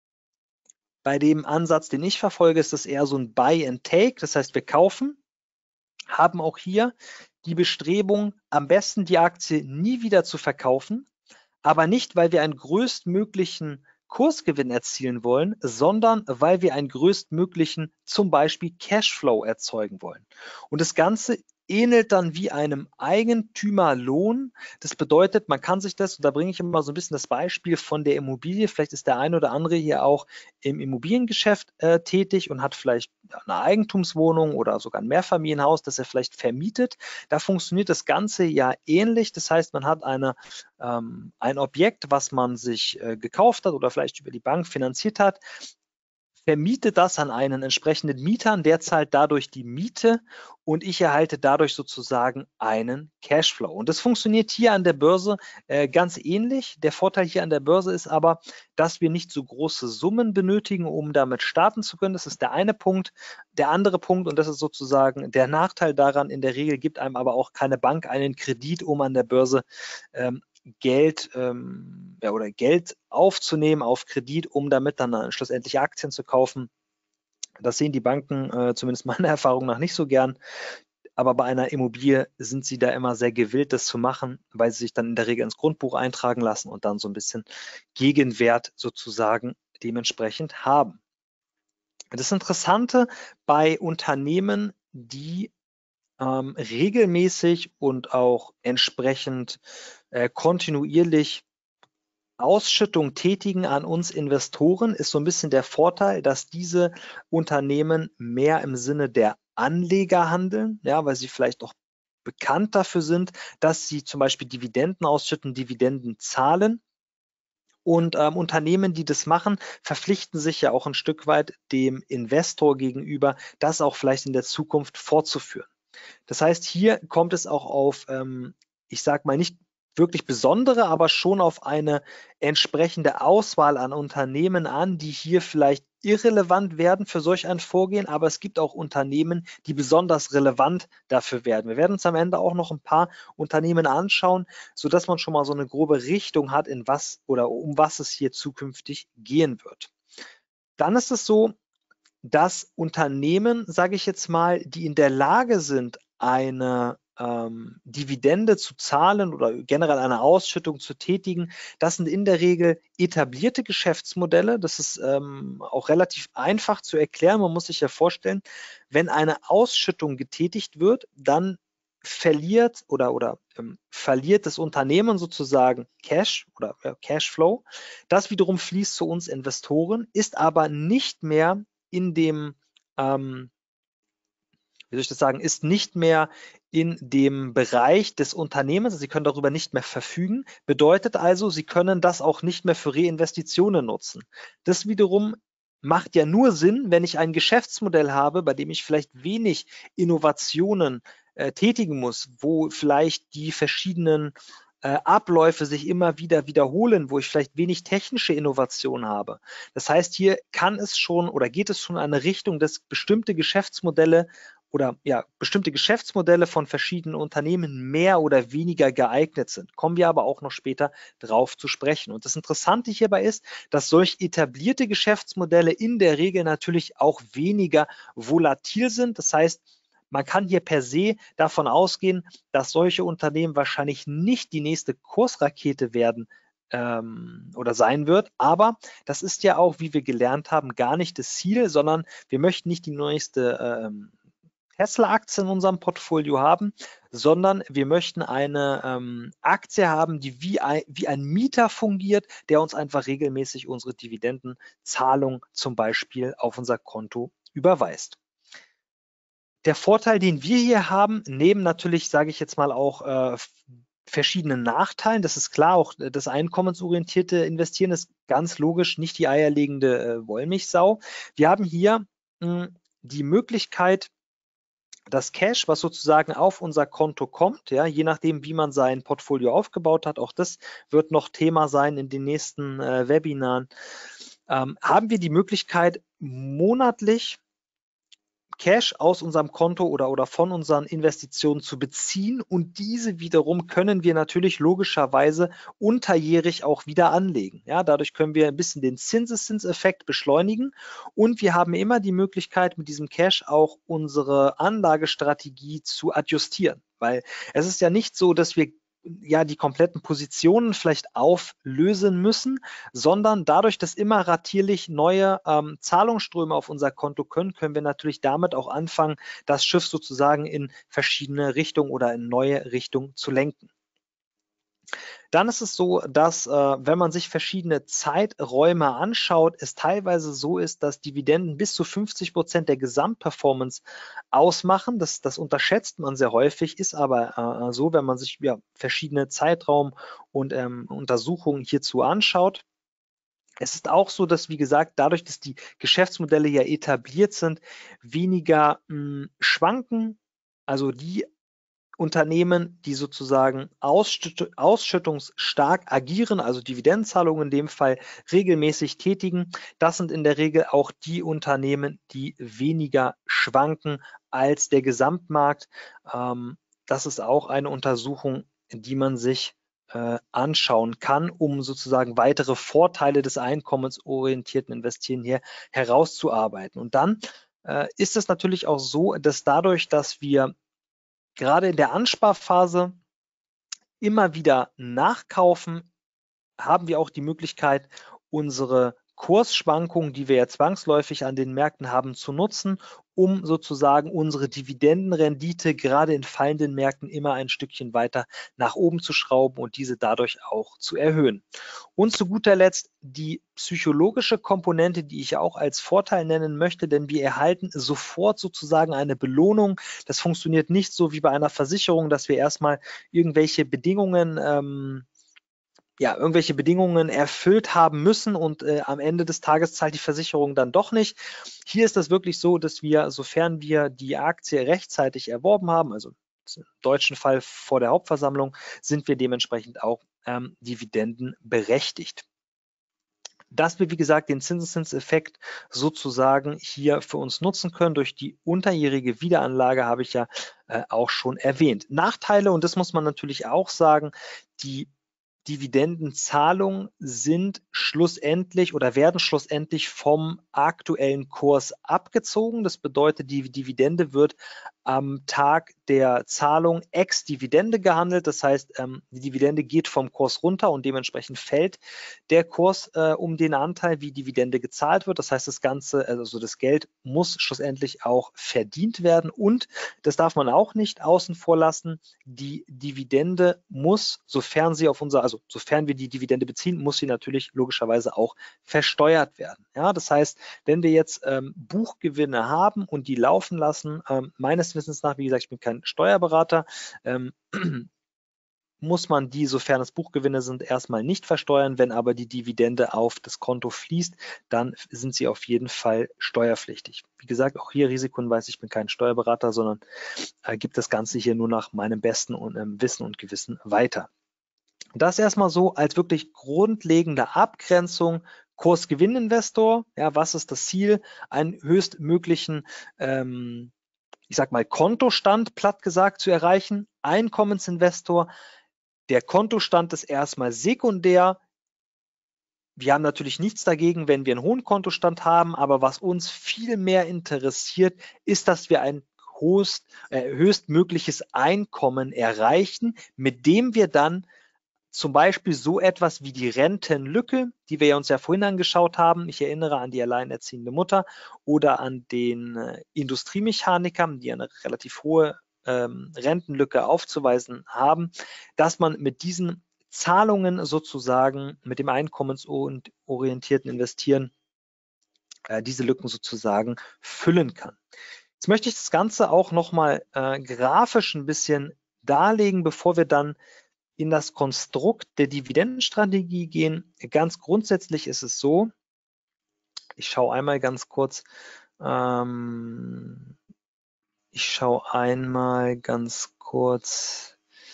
Bei dem Ansatz, den ich verfolge, ist das eher so ein Buy-and-Take. Das heißt, wir kaufen, haben auch hier die Bestrebung, am besten die Aktie nie wieder zu verkaufen, aber nicht, weil wir einen größtmöglichen Kursgewinn erzielen wollen, sondern weil wir einen größtmöglichen, zum Beispiel Cashflow erzeugen wollen. Und das Ganze ähnelt dann wie einem Eigentümerlohn. Das bedeutet, man kann sich das, und da bringe ich immer so ein bisschen das Beispiel von der Immobilie, vielleicht ist der ein oder andere hier auch im Immobiliengeschäft äh, tätig und hat vielleicht eine Eigentumswohnung oder sogar ein Mehrfamilienhaus, das er vielleicht vermietet. Da funktioniert das Ganze ja ähnlich. Das heißt, man hat eine, ähm, ein Objekt, was man sich äh, gekauft hat oder vielleicht über die Bank finanziert hat, vermietet das an einen entsprechenden Mieter, der zahlt dadurch die Miete und ich erhalte dadurch sozusagen einen Cashflow. Und das funktioniert hier an der Börse äh, ganz ähnlich. Der Vorteil hier an der Börse ist aber, dass wir nicht so große Summen benötigen, um damit starten zu können. Das ist der eine Punkt. Der andere Punkt, und das ist sozusagen der Nachteil daran, in der Regel gibt einem aber auch keine Bank einen Kredit, um an der Börse ähm, Geld ähm, ja, oder Geld aufzunehmen auf Kredit, um damit dann äh, schlussendlich Aktien zu kaufen. Das sehen die Banken äh, zumindest meiner Erfahrung nach nicht so gern. Aber bei einer Immobilie sind sie da immer sehr gewillt, das zu machen, weil sie sich dann in der Regel ins Grundbuch eintragen lassen und dann so ein bisschen Gegenwert sozusagen dementsprechend haben. Das Interessante bei Unternehmen, die ähm, regelmäßig und auch entsprechend äh, kontinuierlich Ausschüttung tätigen an uns Investoren, ist so ein bisschen der Vorteil, dass diese Unternehmen mehr im Sinne der Anleger handeln, ja, weil sie vielleicht auch bekannt dafür sind, dass sie zum Beispiel Dividenden ausschütten, Dividenden zahlen. Und ähm, Unternehmen, die das machen, verpflichten sich ja auch ein Stück weit dem Investor gegenüber, das auch vielleicht in der Zukunft fortzuführen. Das heißt, hier kommt es auch auf, ähm, ich sage mal nicht wirklich besondere, aber schon auf eine entsprechende Auswahl an Unternehmen an, die hier vielleicht irrelevant werden für solch ein Vorgehen, aber es gibt auch Unternehmen, die besonders relevant dafür werden. Wir werden uns am Ende auch noch ein paar Unternehmen anschauen, sodass man schon mal so eine grobe Richtung hat, in was oder um was es hier zukünftig gehen wird. Dann ist es so, dass Unternehmen, sage ich jetzt mal, die in der Lage sind, eine ähm, Dividende zu zahlen oder generell eine Ausschüttung zu tätigen, das sind in der Regel etablierte Geschäftsmodelle. Das ist ähm, auch relativ einfach zu erklären. Man muss sich ja vorstellen, wenn eine Ausschüttung getätigt wird, dann verliert oder, oder ähm, verliert das Unternehmen sozusagen Cash oder äh, Cashflow. Das wiederum fließt zu uns Investoren, ist aber nicht mehr in dem ähm, wie soll ich das sagen, ist nicht mehr in dem Bereich des Unternehmens, Sie können darüber nicht mehr verfügen, bedeutet also, Sie können das auch nicht mehr für Reinvestitionen nutzen. Das wiederum macht ja nur Sinn, wenn ich ein Geschäftsmodell habe, bei dem ich vielleicht wenig Innovationen äh, tätigen muss, wo vielleicht die verschiedenen äh, Abläufe sich immer wieder wiederholen, wo ich vielleicht wenig technische Innovation habe. Das heißt, hier kann es schon oder geht es schon in eine Richtung, dass bestimmte Geschäftsmodelle oder ja, bestimmte Geschäftsmodelle von verschiedenen Unternehmen mehr oder weniger geeignet sind. Kommen wir aber auch noch später drauf zu sprechen. Und das Interessante hierbei ist, dass solch etablierte Geschäftsmodelle in der Regel natürlich auch weniger volatil sind. Das heißt, man kann hier per se davon ausgehen, dass solche Unternehmen wahrscheinlich nicht die nächste Kursrakete werden ähm, oder sein wird. Aber das ist ja auch, wie wir gelernt haben, gar nicht das Ziel, sondern wir möchten nicht die neueste ähm, Tesla-Aktie in unserem Portfolio haben, sondern wir möchten eine ähm, Aktie haben, die wie ein, wie ein Mieter fungiert, der uns einfach regelmäßig unsere Dividendenzahlung zum Beispiel auf unser Konto überweist. Der Vorteil, den wir hier haben, neben natürlich, sage ich jetzt mal auch, äh, verschiedenen Nachteilen, das ist klar, auch das einkommensorientierte Investieren ist ganz logisch nicht die eierlegende äh, Wollmilchsau. Wir haben hier mh, die Möglichkeit, das Cash, was sozusagen auf unser Konto kommt, ja, je nachdem, wie man sein Portfolio aufgebaut hat, auch das wird noch Thema sein in den nächsten äh, Webinaren, ähm, haben wir die Möglichkeit, monatlich Cash aus unserem Konto oder, oder von unseren Investitionen zu beziehen und diese wiederum können wir natürlich logischerweise unterjährig auch wieder anlegen. Ja, dadurch können wir ein bisschen den Zinseszinseffekt beschleunigen und wir haben immer die Möglichkeit, mit diesem Cash auch unsere Anlagestrategie zu adjustieren, weil es ist ja nicht so, dass wir ja die kompletten Positionen vielleicht auflösen müssen, sondern dadurch, dass immer ratierlich neue ähm, Zahlungsströme auf unser Konto können, können wir natürlich damit auch anfangen, das Schiff sozusagen in verschiedene Richtungen oder in neue Richtungen zu lenken. Dann ist es so, dass äh, wenn man sich verschiedene Zeiträume anschaut, es teilweise so ist, dass Dividenden bis zu fünfzig Prozent der Gesamtperformance ausmachen. Das, das unterschätzt man sehr häufig, ist aber äh, so, wenn man sich ja, verschiedene Zeitraum- und ähm, Untersuchungen hierzu anschaut. Es ist auch so, dass, wie gesagt, dadurch, dass die Geschäftsmodelle ja etabliert sind, weniger mh, schwanken. Also die Unternehmen, die sozusagen ausschütt ausschüttungsstark agieren, also Dividendenzahlungen in dem Fall regelmäßig tätigen, das sind in der Regel auch die Unternehmen, die weniger schwanken als der Gesamtmarkt. Ähm, das ist auch eine Untersuchung, die man sich äh, anschauen kann, um sozusagen weitere Vorteile des einkommensorientierten Investieren hier herauszuarbeiten. Und dann äh, ist es natürlich auch so, dass dadurch, dass wir gerade in der Ansparphase immer wieder nachkaufen, haben wir auch die Möglichkeit, unsere Kursschwankungen, die wir ja zwangsläufig an den Märkten haben, zu nutzen, um sozusagen unsere Dividendenrendite gerade in fallenden Märkten immer ein Stückchen weiter nach oben zu schrauben und diese dadurch auch zu erhöhen. Und zu guter Letzt die psychologische Komponente, die ich auch als Vorteil nennen möchte, denn wir erhalten sofort sozusagen eine Belohnung. Das funktioniert nicht so wie bei einer Versicherung, dass wir erstmal irgendwelche Bedingungen ähm, ja, irgendwelche Bedingungen erfüllt haben müssen und äh, am Ende des Tages zahlt die Versicherung dann doch nicht. Hier ist das wirklich so, dass wir, sofern wir die Aktie rechtzeitig erworben haben, also im deutschen Fall vor der Hauptversammlung, sind wir dementsprechend auch ähm, Dividenden berechtigt. Dass wir, wie gesagt, den Zinseszinseffekt sozusagen hier für uns nutzen können durch die unterjährige Wiederanlage, habe ich ja äh, auch schon erwähnt. Nachteile, und das muss man natürlich auch sagen, die Dividendenzahlungen sind schlussendlich oder werden schlussendlich vom aktuellen Kurs abgezogen. Das bedeutet, die Dividende wird am Tag der Zahlung ex-Dividende gehandelt. Das heißt, ähm, die Dividende geht vom Kurs runter und dementsprechend fällt der Kurs äh, um den Anteil, wie Dividende gezahlt wird. Das heißt, das Ganze, also das Geld muss schlussendlich auch verdient werden und das darf man auch nicht außen vor lassen. Die Dividende muss, sofern sie auf unser, also sofern wir die Dividende beziehen, muss sie natürlich logischerweise auch versteuert werden. Ja, das heißt, wenn wir jetzt ähm, Buchgewinne haben und die laufen lassen, ähm, meines Wissens nach, wie gesagt, ich bin kein Steuerberater, ähm, muss man die, sofern es Buchgewinne sind, erstmal nicht versteuern. Wenn aber die Dividende auf das Konto fließt, dann sind sie auf jeden Fall steuerpflichtig. Wie gesagt, auch hier Risikohinweis, ich bin kein Steuerberater, sondern äh, gibt das Ganze hier nur nach meinem besten und, ähm, Wissen und Gewissen weiter. Das erstmal so als wirklich grundlegende Abgrenzung. Kursgewinninvestor, ja, was ist das Ziel? Einen höchstmöglichen ähm, ich sag mal, Kontostand, platt gesagt, zu erreichen. Einkommensinvestor, der Kontostand ist erstmal sekundär. Wir haben natürlich nichts dagegen, wenn wir einen hohen Kontostand haben, aber was uns viel mehr interessiert, ist, dass wir ein höchst, äh, höchstmögliches Einkommen erreichen, mit dem wir dann zum Beispiel so etwas wie die Rentenlücke, die wir uns ja vorhin angeschaut haben. Ich erinnere an die alleinerziehende Mutter oder an den äh, Industriemechaniker, die eine relativ hohe ähm, Rentenlücke aufzuweisen haben, dass man mit diesen Zahlungen sozusagen, mit dem einkommensorientierten Investieren, äh, diese Lücken sozusagen füllen kann. Jetzt möchte ich das Ganze auch nochmal äh, grafisch ein bisschen darlegen, bevor wir dann in das Konstrukt der Dividendenstrategie gehen. Ganz grundsätzlich ist es so, ich schaue einmal ganz kurz, ähm, ich schaue einmal ganz kurz,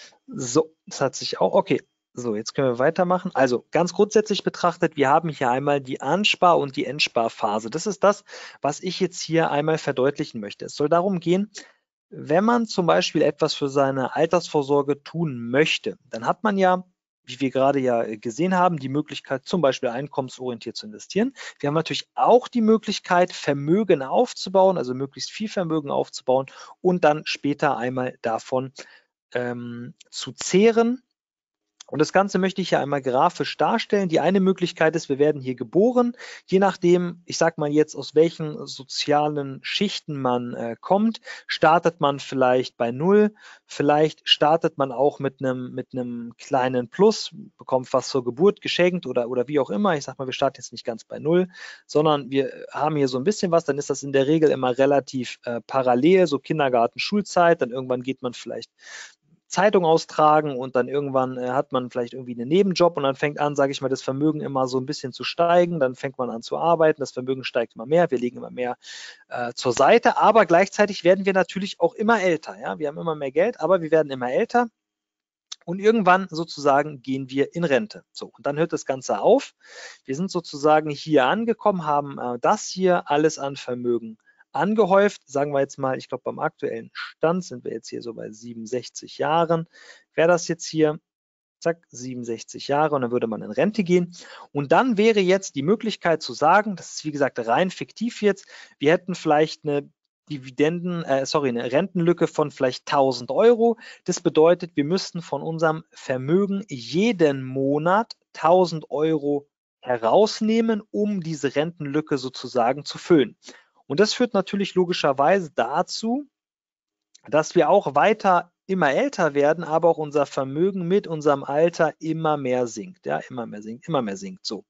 so, das hat sich auch, okay, so, jetzt können wir weitermachen. Also ganz grundsätzlich betrachtet, wir haben hier einmal die Anspar- und die Endsparphase. Das ist das, was ich jetzt hier einmal verdeutlichen möchte. Es soll darum gehen, wenn man zum Beispiel etwas für seine Altersvorsorge tun möchte, dann hat man ja, wie wir gerade ja gesehen haben, die Möglichkeit, zum Beispiel einkommensorientiert zu investieren. Wir haben natürlich auch die Möglichkeit, Vermögen aufzubauen, also möglichst viel Vermögen aufzubauen und dann später einmal davon ähm, zu zehren. Und das Ganze möchte ich hier einmal grafisch darstellen. Die eine Möglichkeit ist, wir werden hier geboren. Je nachdem, ich sage mal jetzt, aus welchen sozialen Schichten man äh, kommt, startet man vielleicht bei null. Vielleicht startet man auch mit einem mit einem kleinen Plus, bekommt was zur Geburt geschenkt oder, oder wie auch immer. Ich sage mal, wir starten jetzt nicht ganz bei null, sondern wir haben hier so ein bisschen was. Dann ist das in der Regel immer relativ äh, parallel, so Kindergarten, Schulzeit. Dann irgendwann geht man vielleicht Zeitung austragen und dann irgendwann äh, hat man vielleicht irgendwie einen Nebenjob und dann fängt an, sage ich mal, das Vermögen immer so ein bisschen zu steigen, dann fängt man an zu arbeiten, das Vermögen steigt immer mehr, wir legen immer mehr äh, zur Seite, aber gleichzeitig werden wir natürlich auch immer älter, ja, wir haben immer mehr Geld, aber wir werden immer älter und irgendwann sozusagen gehen wir in Rente. So, und dann hört das Ganze auf. Wir sind sozusagen hier angekommen, haben äh, das hier alles an Vermögen angehäuft, sagen wir jetzt mal, ich glaube beim aktuellen Stand sind wir jetzt hier so bei siebenundsechzig Jahren, wäre das jetzt hier, zack, siebenundsechzig Jahre und dann würde man in Rente gehen und dann wäre jetzt die Möglichkeit zu sagen, das ist wie gesagt rein fiktiv jetzt, wir hätten vielleicht eine Dividenden, äh, sorry, eine Rentenlücke von vielleicht tausend Euro. Das bedeutet, wir müssten von unserem Vermögen jeden Monat tausend Euro herausnehmen, um diese Rentenlücke sozusagen zu füllen. Und das führt natürlich logischerweise dazu, dass wir auch weiter immer älter werden, aber auch unser Vermögen mit unserem Alter immer mehr sinkt. Ja, immer mehr sinkt, immer mehr sinkt. So.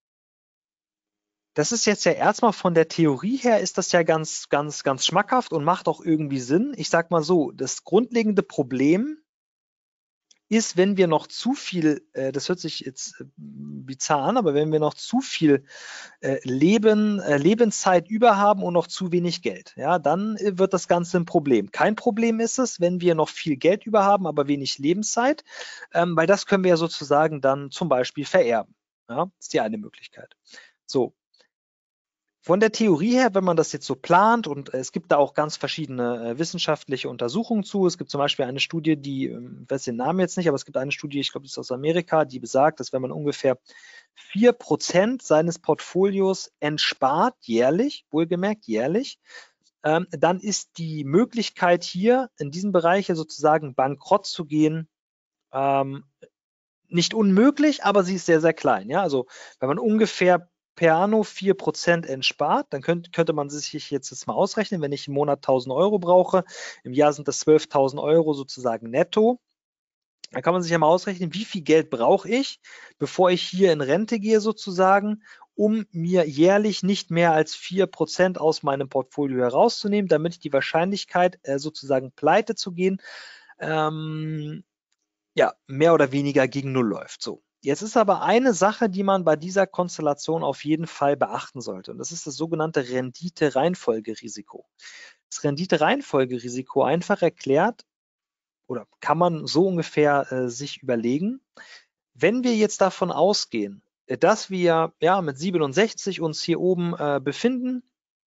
Das ist jetzt ja erstmal von der Theorie her ist das ja ganz, ganz, ganz schmackhaft und macht auch irgendwie Sinn. Ich sag mal so, das grundlegende Problem ist, wenn wir noch zu viel, äh, das hört sich jetzt äh, bizarr an, aber wenn wir noch zu viel äh, Leben, äh, Lebenszeit über haben und noch zu wenig Geld, ja, dann äh, wird das Ganze ein Problem. Kein Problem ist es, wenn wir noch viel Geld über haben, aber wenig Lebenszeit, ähm, weil das können wir ja sozusagen dann zum Beispiel vererben. Ja, das ist die eine Möglichkeit. So. Von der Theorie her, wenn man das jetzt so plant und es gibt da auch ganz verschiedene äh, wissenschaftliche Untersuchungen zu. Es gibt zum Beispiel eine Studie, die, ich weiß den Namen jetzt nicht, aber es gibt eine Studie, ich glaube, das ist aus Amerika, die besagt, dass wenn man ungefähr vier Prozent seines Portfolios entspart, jährlich, wohlgemerkt jährlich, ähm, dann ist die Möglichkeit hier in diesem Bereich sozusagen bankrott zu gehen, ähm, nicht unmöglich, aber sie ist sehr, sehr klein. Ja? Also wenn man ungefähr per anno vier Prozent entspart, dann könnte, könnte man sich jetzt das mal ausrechnen, wenn ich im Monat tausend Euro brauche, im Jahr sind das zwölftausend Euro sozusagen netto, dann kann man sich ja mal ausrechnen, wie viel Geld brauche ich, bevor ich hier in Rente gehe sozusagen, um mir jährlich nicht mehr als vier Prozent aus meinem Portfolio herauszunehmen, damit ich die Wahrscheinlichkeit, äh, sozusagen pleite zu gehen, ähm, ja, mehr oder weniger gegen Null läuft. So. Jetzt ist aber eine Sache, die man bei dieser Konstellation auf jeden Fall beachten sollte. Und das ist das sogenannte Rendite-Reihenfolgerisiko. Das Rendite-Reihenfolgerisiko einfach erklärt, oder kann man so ungefähr äh, sich überlegen, wenn wir jetzt davon ausgehen, dass wir ja mit siebenundsechzig uns hier oben äh, befinden,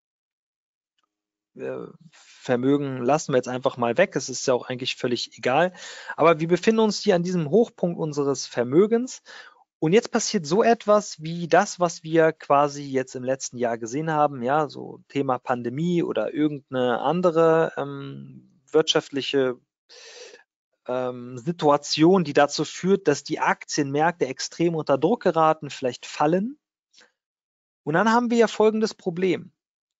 äh, Vermögen lassen wir jetzt einfach mal weg, es ist ja auch eigentlich völlig egal, aber wir befinden uns hier an diesem Hochpunkt unseres Vermögens und jetzt passiert so etwas wie das, was wir quasi jetzt im letzten Jahr gesehen haben, ja, so Thema Pandemie oder irgendeine andere ähm, wirtschaftliche ähm, Situation, die dazu führt, dass die Aktienmärkte extrem unter Druck geraten, vielleicht fallen. Und dann haben wir ja folgendes Problem.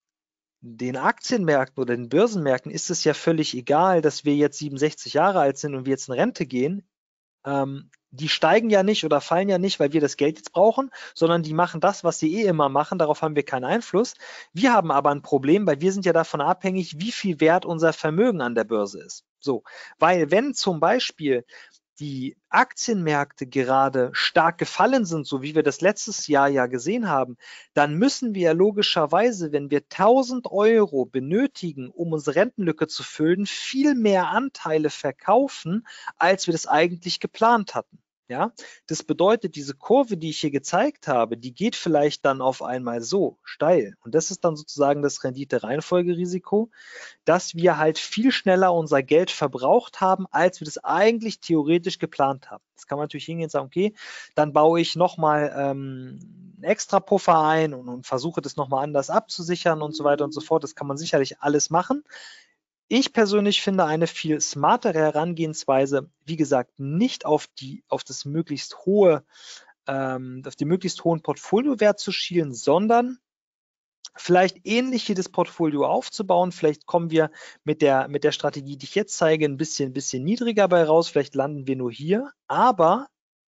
Den Aktienmärkten oder den Börsenmärkten ist es ja völlig egal, dass wir jetzt siebenundsechzig Jahre alt sind und wir jetzt in Rente gehen. Ähm, die steigen ja nicht oder fallen ja nicht, weil wir das Geld jetzt brauchen, sondern die machen das, was sie eh immer machen. Darauf haben wir keinen Einfluss. Wir haben aber ein Problem, weil wir sind ja davon abhängig, wie viel wert unser Vermögen an der Börse ist. So, weil wenn zum Beispiel die Aktienmärkte gerade stark gefallen sind, so wie wir das letztes Jahr ja gesehen haben, dann müssen wir logischerweise, wenn wir tausend Euro benötigen, um unsere Rentenlücke zu füllen, viel mehr Anteile verkaufen, als wir das eigentlich geplant hatten. Ja, das bedeutet, diese Kurve, die ich hier gezeigt habe, die geht vielleicht dann auf einmal so steil. Und das ist dann sozusagen das Rendite-Reihenfolgerisiko, dass wir halt viel schneller unser Geld verbraucht haben, als wir das eigentlich theoretisch geplant haben. Jetzt kann man natürlich hingehen und sagen, okay, dann baue ich nochmal ähm, einen extra Puffer ein und, und versuche das nochmal anders abzusichern und so weiter und so fort. Das kann man sicherlich alles machen. Ich persönlich finde eine viel smartere Herangehensweise, wie gesagt, nicht auf, die, auf das möglichst hohe, ähm, auf den möglichst hohen Portfoliowert zu schielen, sondern vielleicht ähnlich hier das Portfolio aufzubauen. Vielleicht kommen wir mit der, mit der Strategie, die ich jetzt zeige, ein bisschen, bisschen niedriger bei raus. Vielleicht landen wir nur hier. Aber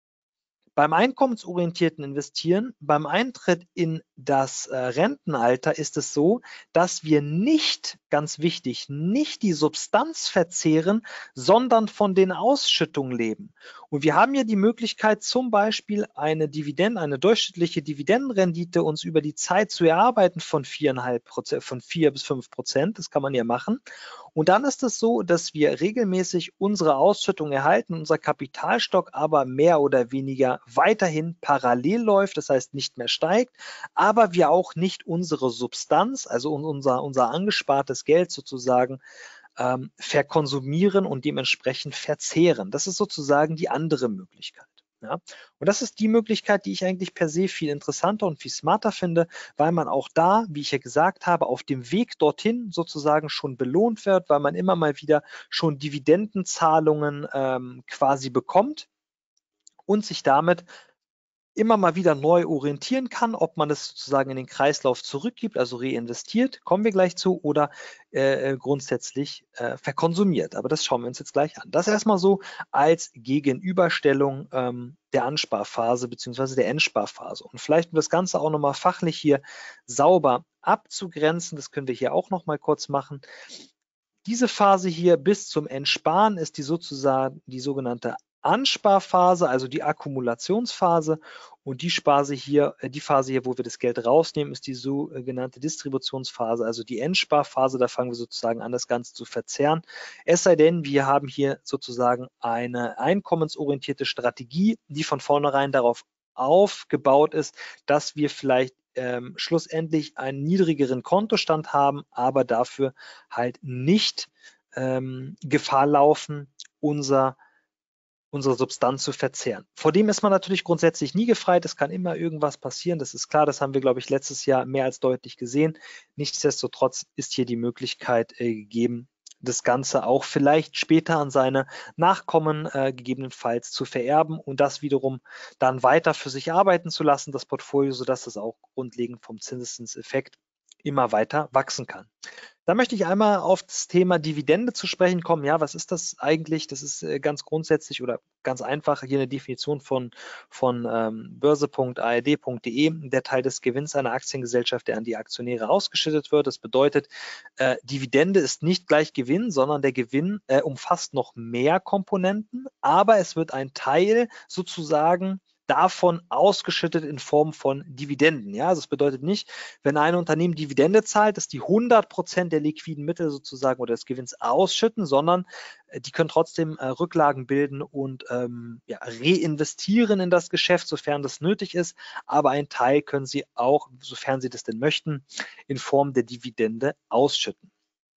beim einkommensorientierten Investieren, beim Eintritt in das äh, Rentenalter ist es so, dass wir nicht, ganz wichtig, nicht die Substanz verzehren, sondern von den Ausschüttungen leben. Und wir haben ja die Möglichkeit, zum Beispiel eine Dividende, eine durchschnittliche Dividendenrendite uns über die Zeit zu erarbeiten von viereinhalb Prozent, von vier bis fünf Prozent. Das kann man ja machen. Und dann ist es so, dass wir regelmäßig unsere Ausschüttung erhalten, unser Kapitalstock aber mehr oder weniger weiterhin parallel läuft, das heißt nicht mehr steigt, aber wir auch nicht unsere Substanz, also unser, unser angespartes Geld sozusagen, ähm, verkonsumieren und dementsprechend verzehren. Das ist sozusagen die andere Möglichkeit. Ja? Und das ist die Möglichkeit, die ich eigentlich per se viel interessanter und viel smarter finde, weil man auch da, wie ich ja gesagt habe, auf dem Weg dorthin sozusagen schon belohnt wird, weil man immer mal wieder schon Dividendenzahlungen ähm, quasi bekommt und sich damit immer mal wieder neu orientieren kann, ob man es sozusagen in den Kreislauf zurückgibt, also reinvestiert, kommen wir gleich zu, oder äh, grundsätzlich äh, verkonsumiert. Aber das schauen wir uns jetzt gleich an. Das erstmal so als Gegenüberstellung ähm, der Ansparphase bzw. der Endsparphase. Und vielleicht um das Ganze auch nochmal fachlich hier sauber abzugrenzen, das können wir hier auch nochmal kurz machen. Diese Phase hier bis zum Entsparen ist die sozusagen die sogenannte Ansparphase, also die Akkumulationsphase, und die Phase hier, die Phase hier, wo wir das Geld rausnehmen, ist die sogenannte Distributionsphase, also die Endsparphase. Da fangen wir sozusagen an, das Ganze zu verzehren. Es sei denn, wir haben hier sozusagen eine einkommensorientierte Strategie, die von vornherein darauf aufgebaut ist, dass wir vielleicht ähm, schlussendlich einen niedrigeren Kontostand haben, aber dafür halt nicht ähm, Gefahr laufen, unser unsere Substanz zu verzehren. Vor dem ist man natürlich grundsätzlich nie gefeit. Es kann immer irgendwas passieren. Das ist klar. Das haben wir, glaube ich, letztes Jahr mehr als deutlich gesehen. Nichtsdestotrotz ist hier die Möglichkeit äh, gegeben, das Ganze auch vielleicht später an seine Nachkommen äh, gegebenenfalls zu vererben und das wiederum dann weiter für sich arbeiten zu lassen, das Portfolio, sodass es auch grundlegend vom Zinseszinseffekt immer weiter wachsen kann. Da möchte ich einmal auf das Thema Dividende zu sprechen kommen. Ja, was ist das eigentlich? Das ist äh, ganz grundsätzlich oder ganz einfach hier eine Definition von, von ähm, börse punkt a r d punkt d e, der Teil des Gewinns einer Aktiengesellschaft, der an die Aktionäre ausgeschüttet wird. Das bedeutet, äh, Dividende ist nicht gleich Gewinn, sondern der Gewinn äh, umfasst noch mehr Komponenten, aber es wird ein Teil sozusagen davon ausgeschüttet in Form von Dividenden. Ja, also das bedeutet nicht, wenn ein Unternehmen Dividende zahlt, dass die hundert Prozent der liquiden Mittel sozusagen oder des Gewinns ausschütten, sondern äh, die können trotzdem äh, Rücklagen bilden und ähm, ja, reinvestieren in das Geschäft, sofern das nötig ist. Aber einen Teil können sie auch, sofern sie das denn möchten, in Form der Dividende ausschütten.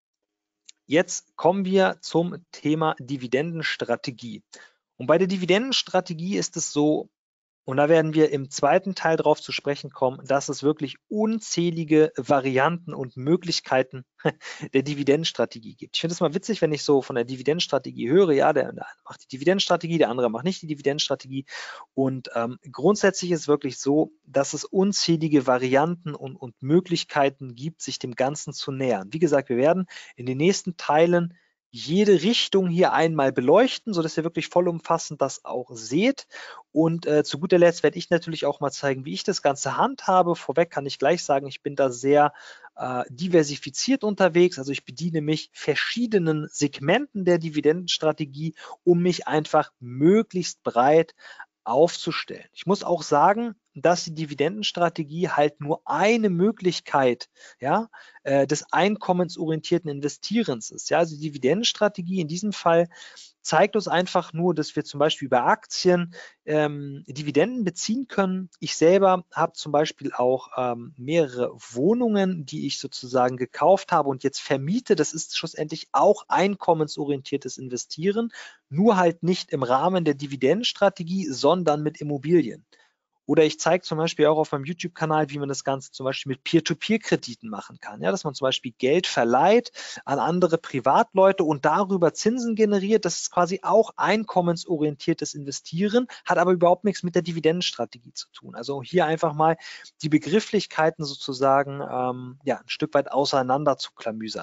Jetzt kommen wir zum Thema Dividendenstrategie. Und bei der Dividendenstrategie ist es so, und da werden wir im zweiten Teil darauf zu sprechen kommen, dass es wirklich unzählige Varianten und Möglichkeiten der Dividendenstrategie gibt. Ich finde es mal witzig, wenn ich so von der Dividendenstrategie höre, ja, der, der eine macht die Dividendenstrategie, der andere macht nicht die Dividendenstrategie. Und ähm, grundsätzlich ist es wirklich so, dass es unzählige Varianten und, und Möglichkeiten gibt, sich dem Ganzen zu nähern. Wie gesagt, wir werden in den nächsten Teilen jede Richtung hier einmal beleuchten, sodass ihr wirklich vollumfassend das auch seht. Und äh, zu guter Letzt werde ich natürlich auch mal zeigen, wie ich das Ganze handhabe. Vorweg kann ich gleich sagen, ich bin da sehr äh, diversifiziert unterwegs. Also ich bediene mich verschiedenen Segmenten der Dividendenstrategie, um mich einfach möglichst breit aufzustellen. Ich muss auch sagen, dass die Dividendenstrategie halt nur eine Möglichkeit, ja, äh, des einkommensorientierten Investierens ist. Ja, also die Dividendenstrategie in diesem Fall zeigt uns einfach nur, dass wir zum Beispiel über Aktien ähm, Dividenden beziehen können. Ich selber habe zum Beispiel auch ähm, mehrere Wohnungen, die ich sozusagen gekauft habe und jetzt vermiete. Das ist schlussendlich auch einkommensorientiertes Investieren, nur halt nicht im Rahmen der Dividendenstrategie, sondern mit Immobilien. Oder ich zeige zum Beispiel auch auf meinem YouTube-Kanal, wie man das Ganze zum Beispiel mit Peer-to-Peer-Krediten machen kann. Ja, dass man zum Beispiel Geld verleiht an andere Privatleute und darüber Zinsen generiert. Das ist quasi auch einkommensorientiertes Investieren, hat aber überhaupt nichts mit der Dividendenstrategie zu tun. Also hier einfach mal die Begrifflichkeiten sozusagen ähm, ja, ein Stück weit auseinander zu klamüsern.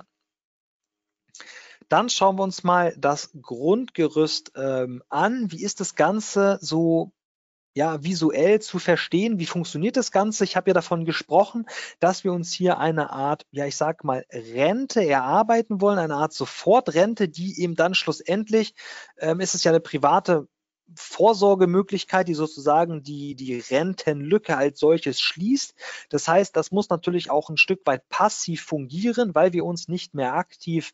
Dann schauen wir uns mal das Grundgerüst ähm, an. Wie ist das Ganze so ja, visuell zu verstehen, wie funktioniert das Ganze? Ich habe ja davon gesprochen, dass wir uns hier eine Art, ja, ich sag mal, Rente erarbeiten wollen, eine Art Sofortrente, die eben dann schlussendlich, ähm, ist es ja eine private Vorsorgemöglichkeit, die sozusagen die, die Rentenlücke als solches schließt. Das heißt, das muss natürlich auch ein Stück weit passiv fungieren, weil wir uns nicht mehr aktiv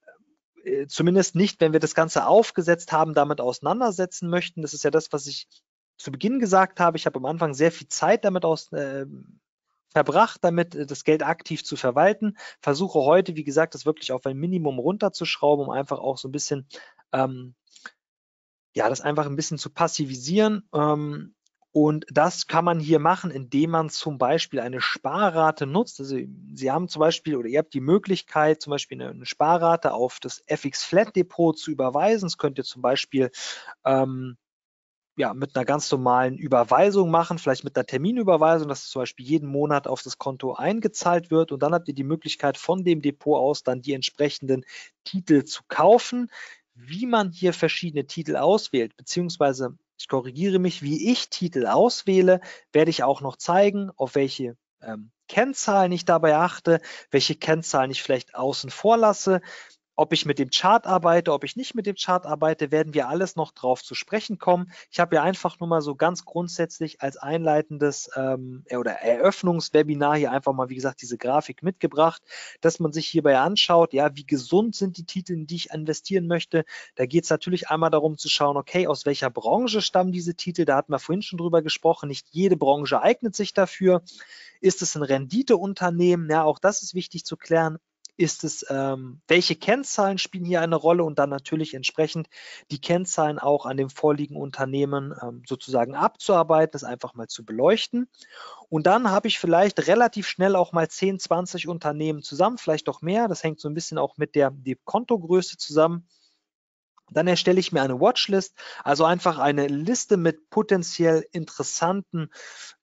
äh, zumindest nicht, wenn wir das Ganze aufgesetzt haben, damit auseinandersetzen möchten. Das ist ja das, was ich zu Beginn gesagt habe. Ich habe am Anfang sehr viel Zeit damit aus, äh, verbracht, damit äh, das Geld aktiv zu verwalten. Versuche heute, wie gesagt, das wirklich auf ein Minimum runterzuschrauben, um einfach auch so ein bisschen, ähm, ja, das einfach ein bisschen zu passivieren. Ähm, und das kann man hier machen, indem man zum Beispiel eine Sparrate nutzt. Also Sie haben zum Beispiel oder ihr habt die Möglichkeit, zum Beispiel eine, eine Sparrate auf das F X Flat Depot zu überweisen. Das könnt ihr zum Beispiel ähm, ja, mit einer ganz normalen Überweisung machen, vielleicht mit einer Terminüberweisung, dass zum Beispiel jeden Monat auf das Konto eingezahlt wird und dann habt ihr die Möglichkeit von dem Depot aus dann die entsprechenden Titel zu kaufen. Wie man hier verschiedene Titel auswählt, beziehungsweise ich korrigiere mich, wie ich Titel auswähle, werde ich auch noch zeigen, auf welche ähm, Kennzahlen ich dabei achte, welche Kennzahlen ich vielleicht außen vor lasse. Ob ich mit dem Chart arbeite, ob ich nicht mit dem Chart arbeite, werden wir alles noch drauf zu sprechen kommen. Ich habe ja einfach nur mal so ganz grundsätzlich als einleitendes ähm, oder Eröffnungswebinar hier einfach mal, wie gesagt, diese Grafik mitgebracht, dass man sich hierbei anschaut, ja, wie gesund sind die Titel, in die ich investieren möchte. Da geht es natürlich einmal darum zu schauen, okay, aus welcher Branche stammen diese Titel? Da hatten wir vorhin schon drüber gesprochen. Nicht jede Branche eignet sich dafür. Ist es ein Renditeunternehmen? Ja, auch das ist wichtig zu klären. Ist es, ähm, welche Kennzahlen spielen hier eine Rolle und dann natürlich entsprechend die Kennzahlen auch an dem vorliegenden Unternehmen ähm, sozusagen abzuarbeiten, das einfach mal zu beleuchten. Und dann habe ich vielleicht relativ schnell auch mal zehn, zwanzig Unternehmen zusammen, vielleicht auch mehr. Das hängt so ein bisschen auch mit der, der Kontogröße zusammen. Dann erstelle ich mir eine Watchlist, also einfach eine Liste mit potenziell interessanten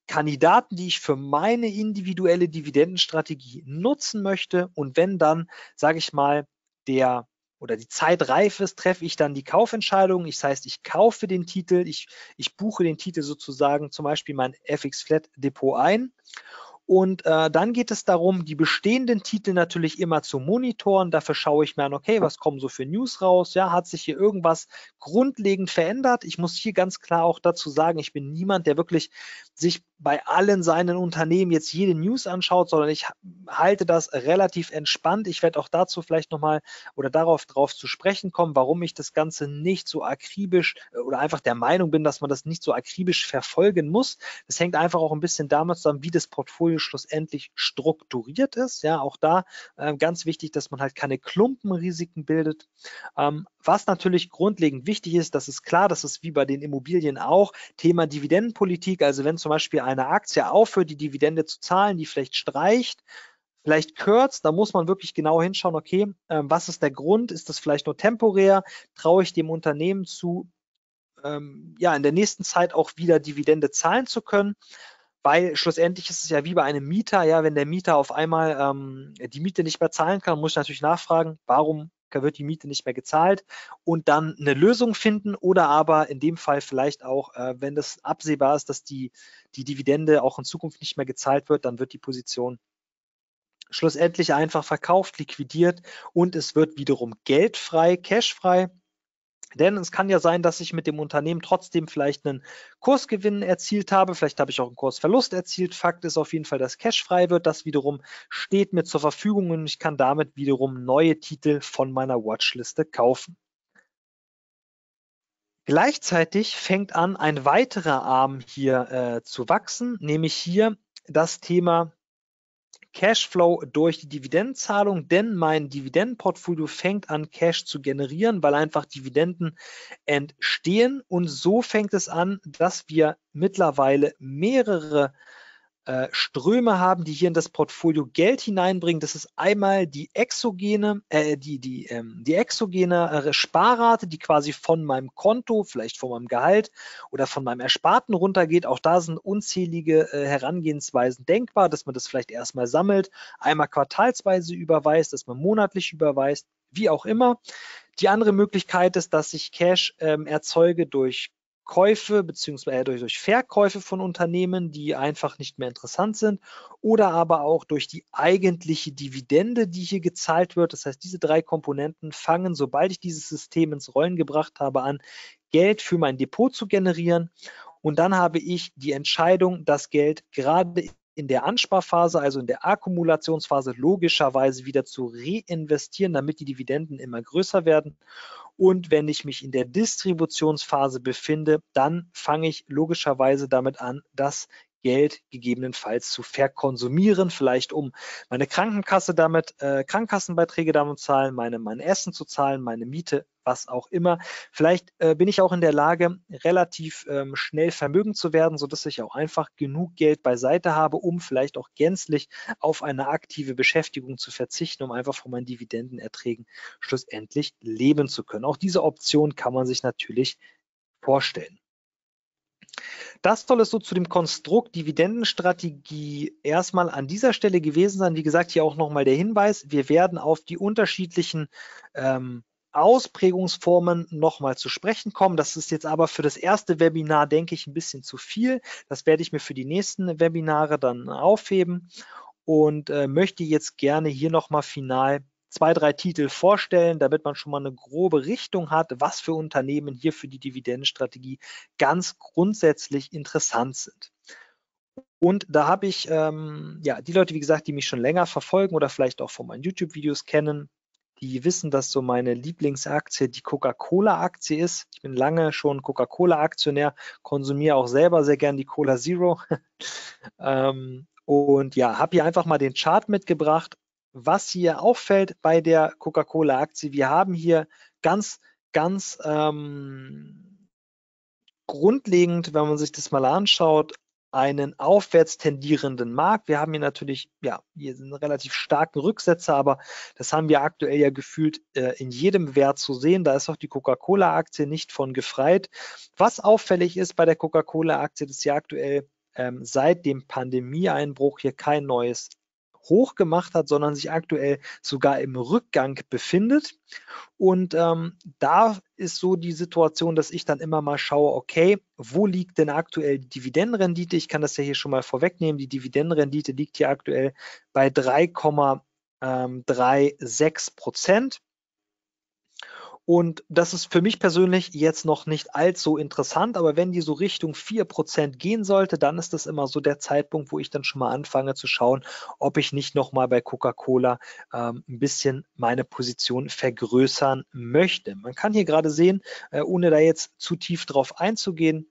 Kandidaten, die ich für meine individuelle Dividendenstrategie nutzen möchte. Und wenn dann, sage ich mal, der oder die Zeit reif ist, treffe ich dann die Kaufentscheidung. Das heißt, ich kaufe den Titel, ich, ich buche den Titel sozusagen zum Beispiel mein F X Flat Depot ein. Und äh, dann geht es darum, die bestehenden Titel natürlich immer zu monitoren. Dafür schaue ich mir an, okay, was kommen so für News raus? Ja, hat sich hier irgendwas grundlegend verändert? Ich muss hier ganz klar auch dazu sagen, ich bin niemand, der wirklich sich bei allen seinen Unternehmen jetzt jede News anschaut, sondern ich halte das relativ entspannt. Ich werde auch dazu vielleicht nochmal oder darauf drauf zu sprechen kommen, warum ich das Ganze nicht so akribisch oder einfach der Meinung bin, dass man das nicht so akribisch verfolgen muss. Das hängt einfach auch ein bisschen damit zusammen, wie das Portfolio schlussendlich strukturiert ist. Ja, auch da äh, ganz wichtig, dass man halt keine Klumpenrisiken bildet. Ähm, was natürlich grundlegend wichtig ist, das ist klar, das ist wie bei den Immobilien auch, Thema Dividendenpolitik. Also wenn zum Beispiel eine Aktie aufhört, die Dividende zu zahlen, die vielleicht streicht, vielleicht kürzt, da muss man wirklich genau hinschauen, okay, äh, was ist der Grund? Ist das vielleicht nur temporär? Traue ich dem Unternehmen zu, ähm, ja, in der nächsten Zeit auch wieder Dividende zahlen zu können? Weil schlussendlich ist es ja wie bei einem Mieter, ja, wenn der Mieter auf einmal ähm, die Miete nicht mehr zahlen kann, muss ich natürlich nachfragen, warum wird die Miete nicht mehr gezahlt und dann eine Lösung finden oder aber in dem Fall vielleicht auch, äh, wenn das absehbar ist, dass die, die Dividende auch in Zukunft nicht mehr gezahlt wird, dann wird die Position schlussendlich einfach verkauft, liquidiert und es wird wiederum geldfrei, cashfrei. Denn es kann ja sein, dass ich mit dem Unternehmen trotzdem vielleicht einen Kursgewinn erzielt habe. Vielleicht habe ich auch einen Kursverlust erzielt. Fakt ist auf jeden Fall, dass Cash frei wird. Das wiederum steht mir zur Verfügung und ich kann damit wiederum neue Titel von meiner Watchliste kaufen. Gleichzeitig fängt an, ein weiterer Arm hier äh, zu wachsen, nämlich hier das Thema Cashflow durch die Dividendenzahlung, denn mein Dividendenportfolio fängt an, Cash zu generieren, weil einfach Dividenden entstehen. Und so fängt es an, dass wir mittlerweile mehrere äh, Ströme haben, die hier in das Portfolio Geld hineinbringen. Das ist einmal die exogene, äh, die, die, ähm, die exogene äh, Sparrate, die quasi von meinem Konto, vielleicht von meinem Gehalt oder von meinem Ersparten runtergeht. Auch da sind unzählige äh, Herangehensweisen denkbar, dass man das vielleicht erstmal sammelt, einmal quartalsweise überweist, dass man monatlich überweist, wie auch immer. Die andere Möglichkeit ist, dass ich Cash ähm, erzeuge durch Käufe bzw. Durch, durch Verkäufe von Unternehmen, die einfach nicht mehr interessant sind oder aber auch durch die eigentliche Dividende, die hier gezahlt wird. Das heißt, diese drei Komponenten fangen, sobald ich dieses System ins Rollen gebracht habe, an, Geld für mein Depot zu generieren. Und dann habe ich die Entscheidung, das Geld gerade in der Ansparphase, also in der Akkumulationsphase, logischerweise wieder zu reinvestieren, damit die Dividenden immer größer werden. Und wenn ich mich in der Distributionsphase befinde, dann fange ich logischerweise damit an, das Geld gegebenenfalls zu verkonsumieren, vielleicht um meine Krankenkasse damit, äh, Krankenkassenbeiträge damit zu zahlen, meine, mein Essen zu zahlen, meine Miete, was auch immer. Vielleicht äh, bin ich auch in der Lage, relativ ähm, schnell vermögend zu werden, sodass ich auch einfach genug Geld beiseite habe, um vielleicht auch gänzlich auf eine aktive Beschäftigung zu verzichten, um einfach von meinen Dividendenerträgen schlussendlich leben zu können. Auch diese Option kann man sich natürlich vorstellen. Das soll es so zu dem Konstrukt Dividendenstrategie erstmal an dieser Stelle gewesen sein. Wie gesagt, hier auch nochmal der Hinweis, wir werden auf die unterschiedlichen ähm, Ausprägungsformen nochmal zu sprechen kommen. Das ist jetzt aber für das erste Webinar, denke ich, ein bisschen zu viel. Das werde ich mir für die nächsten Webinare dann aufheben und äh, möchte jetzt gerne hier nochmal final zwei, drei Titel vorstellen, damit man schon mal eine grobe Richtung hat, was für Unternehmen hier für die Dividendenstrategie ganz grundsätzlich interessant sind. Und da habe ich, ähm, ja, die Leute, wie gesagt, die mich schon länger verfolgen oder vielleicht auch von meinen YouTube-Videos kennen, die wissen, dass so meine Lieblingsaktie die Coca-Cola-Aktie ist. Ich bin lange schon Coca-Cola-Aktionär, konsumiere auch selber sehr gern die Cola Zero. ähm, und ja, habe hier einfach mal den Chart mitgebracht. Was hier auffällt bei der Coca-Cola-Aktie, wir haben hier ganz, ganz ähm, grundlegend, wenn man sich das mal anschaut, einen aufwärts tendierenden Markt. Wir haben hier natürlich, ja, hier sind relativ starken Rücksätze, aber das haben wir aktuell ja gefühlt äh, in jedem Wert zu sehen. Da ist auch die Coca-Cola-Aktie nicht von gefreit. Was auffällig ist bei der Coca-Cola-Aktie, dass sie aktuell ähm, seit dem Pandemieeinbruch hier kein neues Hoch gemacht hat, sondern sich aktuell sogar im Rückgang befindet. Und ähm, da ist so die Situation, dass ich dann immer mal schaue, okay, wo liegt denn aktuell die Dividendenrendite? Ich kann das ja hier schon mal vorwegnehmen. Die Dividendenrendite liegt hier aktuell bei drei Komma sechsunddreißig Prozent. Und das ist für mich persönlich jetzt noch nicht allzu interessant, aber wenn die so Richtung vier Prozent gehen sollte, dann ist das immer so der Zeitpunkt, wo ich dann schon mal anfange zu schauen, ob ich nicht nochmal bei Coca-Cola ähm, ein bisschen meine Position vergrößern möchte. Man kann hier gerade sehen, äh, ohne da jetzt zu tief drauf einzugehen,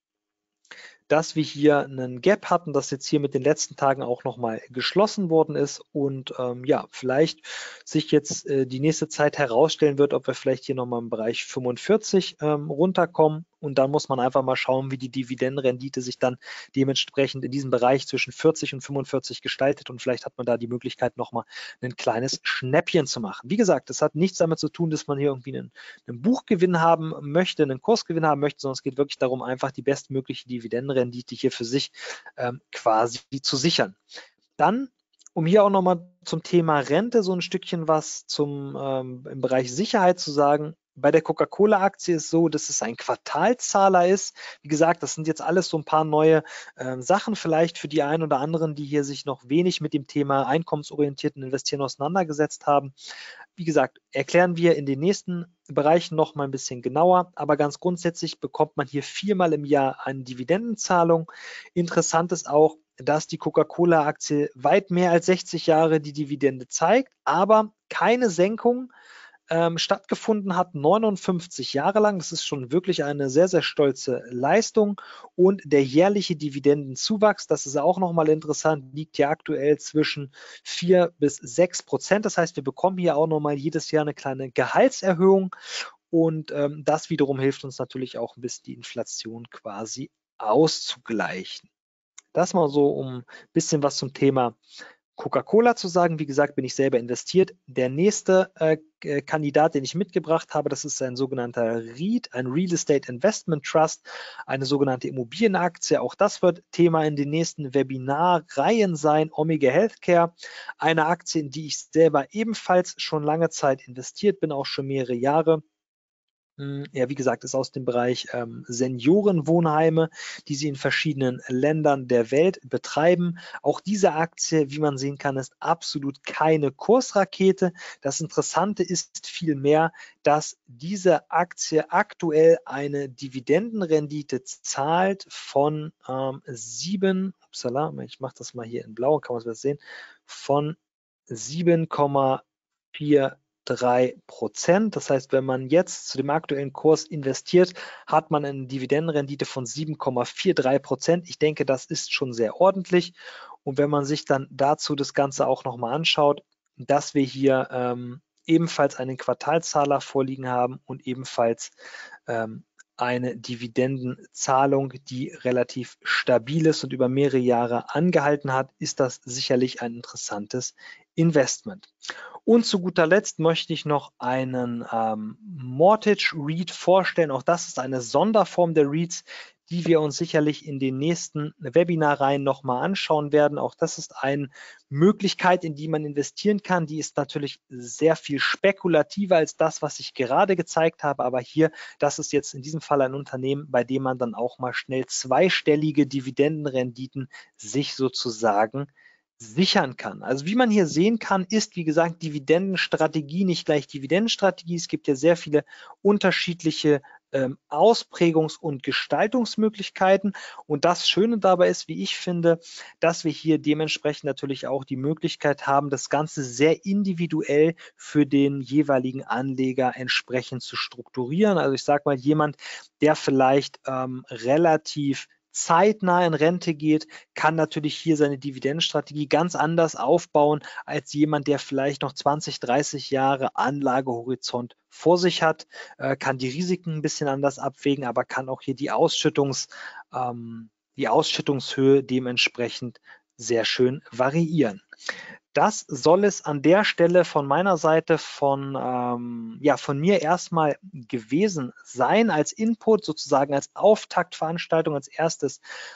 dass wir hier einen Gap hatten, das jetzt hier mit den letzten Tagen auch nochmal geschlossen worden ist und ähm, ja, vielleicht sich jetzt äh, die nächste Zeit herausstellen wird, ob wir vielleicht hier nochmal im Bereich fünfundvierzig ähm, runterkommen. Und dann muss man einfach mal schauen, wie die Dividendenrendite sich dann dementsprechend in diesem Bereich zwischen vierzig und fünfundvierzig gestaltet. Und vielleicht hat man da die Möglichkeit, nochmal ein kleines Schnäppchen zu machen. Wie gesagt, das hat nichts damit zu tun, dass man hier irgendwie einen, einen Buchgewinn haben möchte, einen Kursgewinn haben möchte, sondern es geht wirklich darum, einfach die bestmögliche Dividendenrendite hier für sich ähm, quasi zu sichern. Dann, um hier auch nochmal zum Thema Rente so ein Stückchen was zum, ähm, im Bereich Sicherheit zu sagen. Bei der Coca-Cola-Aktie ist es so, dass es ein Quartalzahler ist. Wie gesagt, das sind jetzt alles so ein paar neue äh, Sachen vielleicht für die einen oder anderen, die hier sich noch wenig mit dem Thema einkommensorientierten Investieren auseinandergesetzt haben. Wie gesagt, erklären wir in den nächsten Bereichen noch mal ein bisschen genauer, aber ganz grundsätzlich bekommt man hier viermal im Jahr eine Dividendenzahlung. Interessant ist auch, dass die Coca-Cola-Aktie weit mehr als sechzig Jahre die Dividende zeigt, aber keine Senkung ähm, stattgefunden hat, neunundfünfzig Jahre lang. Das ist schon wirklich eine sehr, sehr stolze Leistung. Und der jährliche Dividendenzuwachs, das ist auch nochmal interessant, liegt ja aktuell zwischen vier bis sechs Prozent. Das heißt, wir bekommen hier auch nochmal jedes Jahr eine kleine Gehaltserhöhung. Und ähm, das wiederum hilft uns natürlich auch ein bisschen die Inflation quasi auszugleichen. Das mal so, um ein bisschen was zum Thema Coca-Cola zu sagen. Wie gesagt, bin ich selber investiert. Der nächste äh, Kandidat, den ich mitgebracht habe, das ist ein sogenannter R E I T, ein Real Estate Investment Trust, eine sogenannte Immobilienaktie. Auch das wird Thema in den nächsten Webinarreihen sein. Omega Healthcare, eine Aktie, in die ich selber ebenfalls schon lange Zeit investiert bin, auch schon mehrere Jahre. Ja, wie gesagt, ist aus dem Bereich ähm, Seniorenwohnheime, die sie in verschiedenen Ländern der Welt betreiben. Auch diese Aktie, wie man sehen kann, ist absolut keine Kursrakete. Das Interessante ist vielmehr, dass diese Aktie aktuell eine Dividendenrendite zahlt von ähm, sieben, upsala, ich mache das mal hier in blau, kann man es sehen, von sieben Komma vier drei Prozent. Das heißt, wenn man jetzt zu dem aktuellen Kurs investiert, hat man eine Dividendenrendite von sieben Komma dreiundvierzig Prozent. Ich denke, das ist schon sehr ordentlich. Und wenn man sich dann dazu das Ganze auch nochmal anschaut, dass wir hier ähm, ebenfalls einen Quartalzahler vorliegen haben und ebenfalls ähm, eine Dividendenzahlung, die relativ stabil ist und über mehrere Jahre angehalten hat, ist das sicherlich ein interessantes Investment. Und zu guter Letzt möchte ich noch einen ähm, Mortgage REIT vorstellen. Auch das ist eine Sonderform der REITs, die wir uns sicherlich in den nächsten Webinarreihen nochmal anschauen werden. Auch das ist eine Möglichkeit, in die man investieren kann. Die ist natürlich sehr viel spekulativer als das, was ich gerade gezeigt habe. Aber hier, das ist jetzt in diesem Fall ein Unternehmen, bei dem man dann auch mal schnell zweistellige Dividendenrenditen sich sozusagen sichern kann. Also wie man hier sehen kann, ist wie gesagt Dividendenstrategie nicht gleich Dividendenstrategie. Es gibt ja sehr viele unterschiedliche ähm, Ausprägungs- und Gestaltungsmöglichkeiten. Und das Schöne dabei ist, wie ich finde, dass wir hier dementsprechend natürlich auch die Möglichkeit haben, das Ganze sehr individuell für den jeweiligen Anleger entsprechend zu strukturieren. Also ich sage mal, jemand, der vielleicht ähm, relativ zeitnah in Rente geht, kann natürlich hier seine Dividendenstrategie ganz anders aufbauen als jemand, der vielleicht noch zwanzig, dreißig Jahre Anlagehorizont vor sich hat, äh, kann die Risiken ein bisschen anders abwägen, aber kann auch hier die Ausschüttungs, ähm, die Ausschüttungshöhe dementsprechend sehr schön variieren. Das soll es an der Stelle von meiner Seite von, ähm, ja, von mir erstmal gewesen sein, als Input, sozusagen als Auftaktveranstaltung, als erstes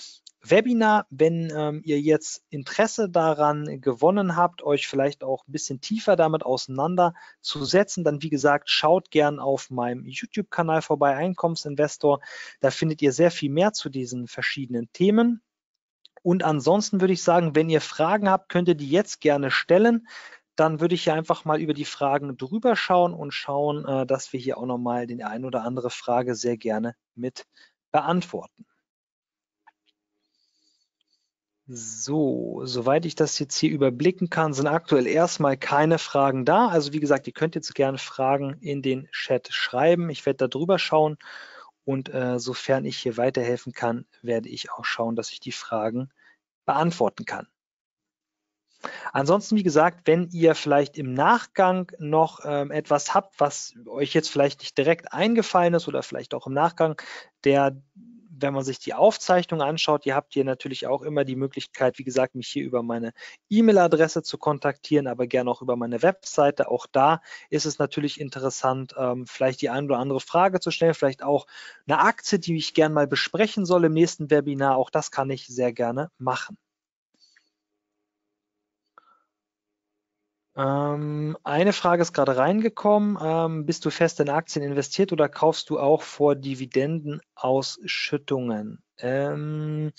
Webinar. Wenn ähm, ihr jetzt Interesse daran gewonnen habt, euch vielleicht auch ein bisschen tiefer damit auseinanderzusetzen, dann wie gesagt, schaut gern auf meinem YouTube-Kanal vorbei, Einkommensinvestor. Da findet ihr sehr viel mehr zu diesen verschiedenen Themen. Und ansonsten würde ich sagen, wenn ihr Fragen habt, könnt ihr die jetzt gerne stellen. Dann würde ich hier einfach mal über die Fragen drüber schauen und schauen, äh, dass wir hier auch nochmal die ein oder andere Frage sehr gerne mit beantworten. So, soweit ich das jetzt hier überblicken kann, sind aktuell erstmal keine Fragen da. Also wie gesagt, ihr könnt jetzt gerne Fragen in den Chat schreiben. Ich werde da drüber schauen und äh, sofern ich hier weiterhelfen kann, werde ich auch schauen, dass ich die Fragen beantworten kann. Ansonsten, wie gesagt, wenn ihr vielleicht im Nachgang noch ähm, etwas habt, was euch jetzt vielleicht nicht direkt eingefallen ist oder vielleicht auch im Nachgang, der, wenn man sich die Aufzeichnung anschaut, ihr habt hier natürlich auch immer die Möglichkeit, wie gesagt, mich hier über meine E-Mail-Adresse zu kontaktieren, aber gerne auch über meine Webseite. Auch da ist es natürlich interessant, ähm, vielleicht die eine oder andere Frage zu stellen, vielleicht auch eine Aktie, die ich gerne mal besprechen soll im nächsten Webinar. Auch das kann ich sehr gerne machen. Ähm, eine Frage ist gerade reingekommen. Ähm, bist du fest in Aktien investiert oder kaufst du auch vor Dividendenausschüttungen? Ähm,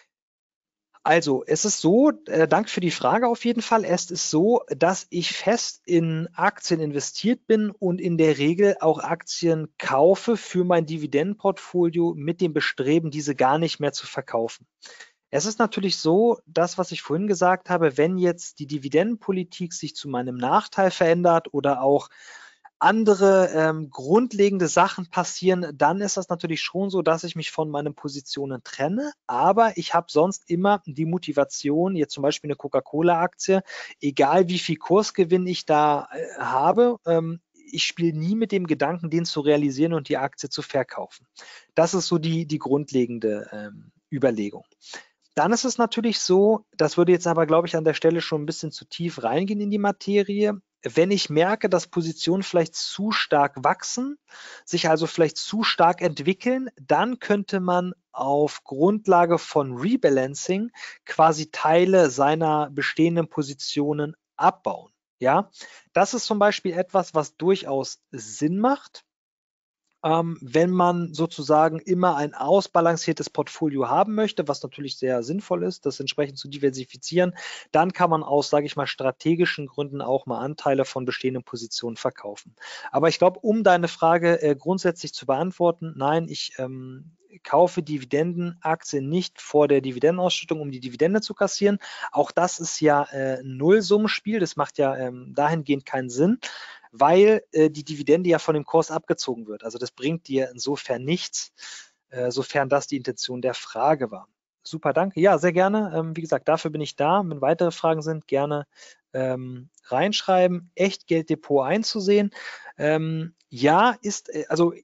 also, es ist so, äh, danke für die Frage auf jeden Fall. Es ist so, dass ich fest in Aktien investiert bin und in der Regel auch Aktien kaufe für mein Dividendenportfolio mit dem Bestreben, diese gar nicht mehr zu verkaufen. Es ist natürlich so, das, was ich vorhin gesagt habe, wenn jetzt die Dividendenpolitik sich zu meinem Nachteil verändert oder auch andere ähm, grundlegende Sachen passieren, dann ist das natürlich schon so, dass ich mich von meinen Positionen trenne. Aber ich habe sonst immer die Motivation, jetzt zum Beispiel eine Coca-Cola-Aktie, egal wie viel Kursgewinn ich da äh, habe, ähm, ich spiele nie mit dem Gedanken, den zu realisieren und die Aktie zu verkaufen. Das ist so die, die grundlegende ähm, Überlegung. Dann ist es natürlich so, das würde jetzt aber, glaube ich, an der Stelle schon ein bisschen zu tief reingehen in die Materie. Wenn ich merke, dass Positionen vielleicht zu stark wachsen, sich also vielleicht zu stark entwickeln, dann könnte man auf Grundlage von Rebalancing quasi Teile seiner bestehenden Positionen abbauen. Ja, das ist zum Beispiel etwas, was durchaus Sinn macht. Ähm, wenn man sozusagen immer ein ausbalanciertes Portfolio haben möchte, was natürlich sehr sinnvoll ist, das entsprechend zu diversifizieren, dann kann man aus, sage ich mal, strategischen Gründen auch mal Anteile von bestehenden Positionen verkaufen. Aber ich glaube, um deine Frage äh, grundsätzlich zu beantworten, nein, ich ähm, kaufe Dividendenaktien nicht vor der Dividendenausschüttung, um die Dividende zu kassieren. Auch das ist ja äh, ein Nullsummenspiel, das macht ja ähm, dahingehend keinen Sinn, weil äh, die Dividende ja von dem Kurs abgezogen wird. Also das bringt dir insofern nichts, äh, sofern das die Intention der Frage war. Super, danke. Ja, sehr gerne. Ähm, wie gesagt, dafür bin ich da. Wenn weitere Fragen sind, gerne ähm, reinschreiben. Echtgelddepot einzusehen. Ähm, ja, ist, äh, also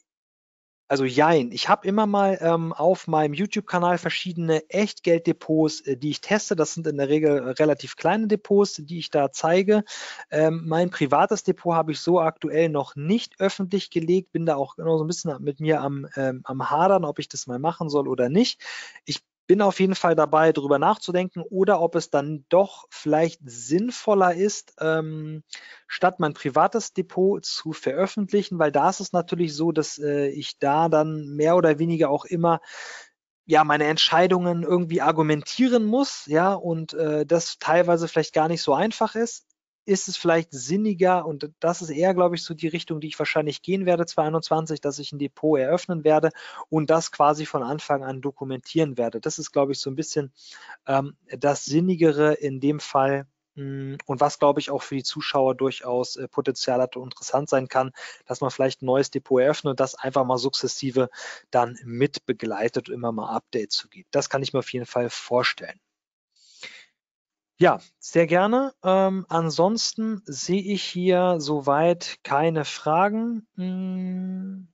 also jein. Ich habe immer mal ähm, auf meinem YouTube-Kanal verschiedene Echtgelddepots, äh, die ich teste. Das sind in der Regel äh, relativ kleine Depots, die ich da zeige. Ähm, mein privates Depot habe ich so aktuell noch nicht öffentlich gelegt. Bin da auch genau so ein bisschen mit mir am, ähm, am Hadern, ob ich das mal machen soll oder nicht. Ich bin auf jeden Fall dabei, darüber nachzudenken oder ob es dann doch vielleicht sinnvoller ist, ähm, statt mein privates Depot zu veröffentlichen, weil da ist es natürlich so, dass äh, ich da dann mehr oder weniger auch immer ja meine Entscheidungen irgendwie argumentieren muss, ja, und äh, das teilweise vielleicht gar nicht so einfach ist. Ist es vielleicht sinniger, und das ist eher, glaube ich, so die Richtung, die ich wahrscheinlich gehen werde zwanzig einundzwanzig, dass ich ein Depot eröffnen werde und das quasi von Anfang an dokumentieren werde. Das ist, glaube ich, so ein bisschen ähm, das Sinnigere in dem Fall, mh, und was, glaube ich, auch für die Zuschauer durchaus äh, Potenzial hat und interessant sein kann, dass man vielleicht ein neues Depot eröffnet und das einfach mal sukzessive dann mit begleitet und immer mal Updates zu gibt. Das kann ich mir auf jeden Fall vorstellen. Ja, sehr gerne. Ähm, ansonsten sehe ich hier soweit keine Fragen. Hm.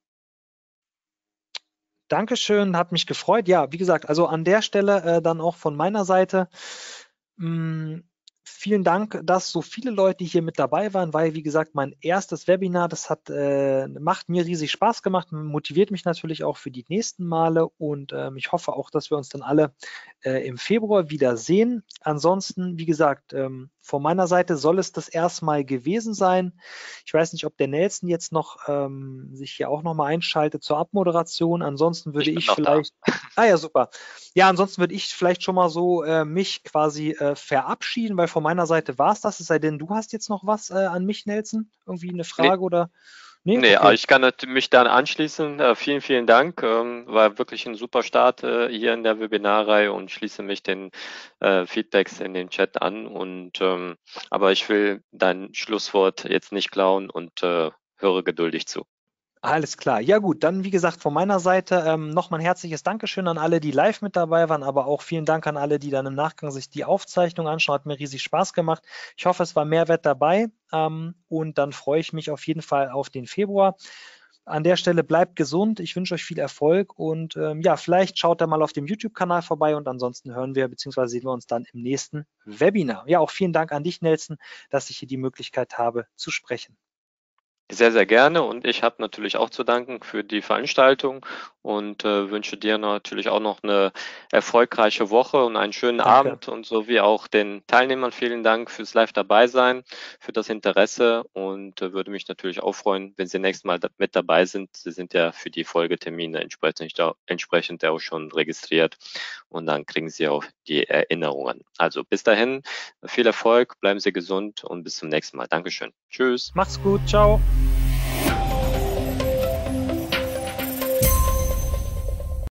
Dankeschön, hat mich gefreut. Ja, wie gesagt, also an der Stelle äh, dann auch von meiner Seite mh, vielen Dank, dass so viele Leute hier mit dabei waren, weil, wie gesagt, mein erstes Webinar, das hat, äh, macht mir riesig Spaß gemacht, motiviert mich natürlich auch für die nächsten Male und ähm, ich hoffe auch, dass wir uns dann alle äh, im Februar wieder sehen. Ansonsten, wie gesagt, ähm, von meiner Seite soll es das erstmal gewesen sein. Ich weiß nicht, ob der Nelson jetzt noch ähm, sich hier auch nochmal einschaltet zur Abmoderation. Ansonsten würde Ich bin ich noch da. vielleicht, ah ja, super. Ja, ansonsten würde ich vielleicht schon mal so äh, mich quasi äh, verabschieden, weil von meiner Seite war es das, es sei denn, du hast jetzt noch was äh, an mich, Nelson? Irgendwie eine Nee, Frage oder? Nee, nee, aber okay. ich kann nat- mich dann anschließen. Äh, vielen, vielen Dank. Ähm, war wirklich ein super Start äh, hier in der Webinarreihe und schließe mich den äh, Feedbacks in den Chat an. Und ähm, aber ich will dein Schlusswort jetzt nicht klauen und äh, höre geduldig zu. Alles klar. Ja gut, dann wie gesagt von meiner Seite ähm, nochmal ein herzliches Dankeschön an alle, die live mit dabei waren, aber auch vielen Dank an alle, die dann im Nachgang sich die Aufzeichnung anschauen. Hat mir riesig Spaß gemacht. Ich hoffe, es war Mehrwert dabei ähm, und dann freue ich mich auf jeden Fall auf den Februar. An der Stelle bleibt gesund. Ich wünsche euch viel Erfolg und ähm, ja, vielleicht schaut da mal auf dem YouTube-Kanal vorbei und ansonsten hören wir bzw. sehen wir uns dann im nächsten Webinar. Ja, auch vielen Dank an dich, Nelson, dass ich hier die Möglichkeit habe zu sprechen. Sehr, sehr gerne und ich habe natürlich auch zu danken für die Veranstaltung und äh, wünsche dir natürlich auch noch eine erfolgreiche Woche und einen schönen Danke. Abend und sowie auch den Teilnehmern vielen Dank fürs Live dabei sein, für das Interesse und äh, würde mich natürlich auch freuen, wenn Sie nächstes Mal da mit dabei sind. Sie sind ja für die Folgetermine entsprechend, auch- entsprechend auch schon registriert und dann kriegen Sie auch die Erinnerungen. Also bis dahin, viel Erfolg, bleiben Sie gesund und bis zum nächsten Mal. Dankeschön. Tschüss. Macht's gut. Ciao.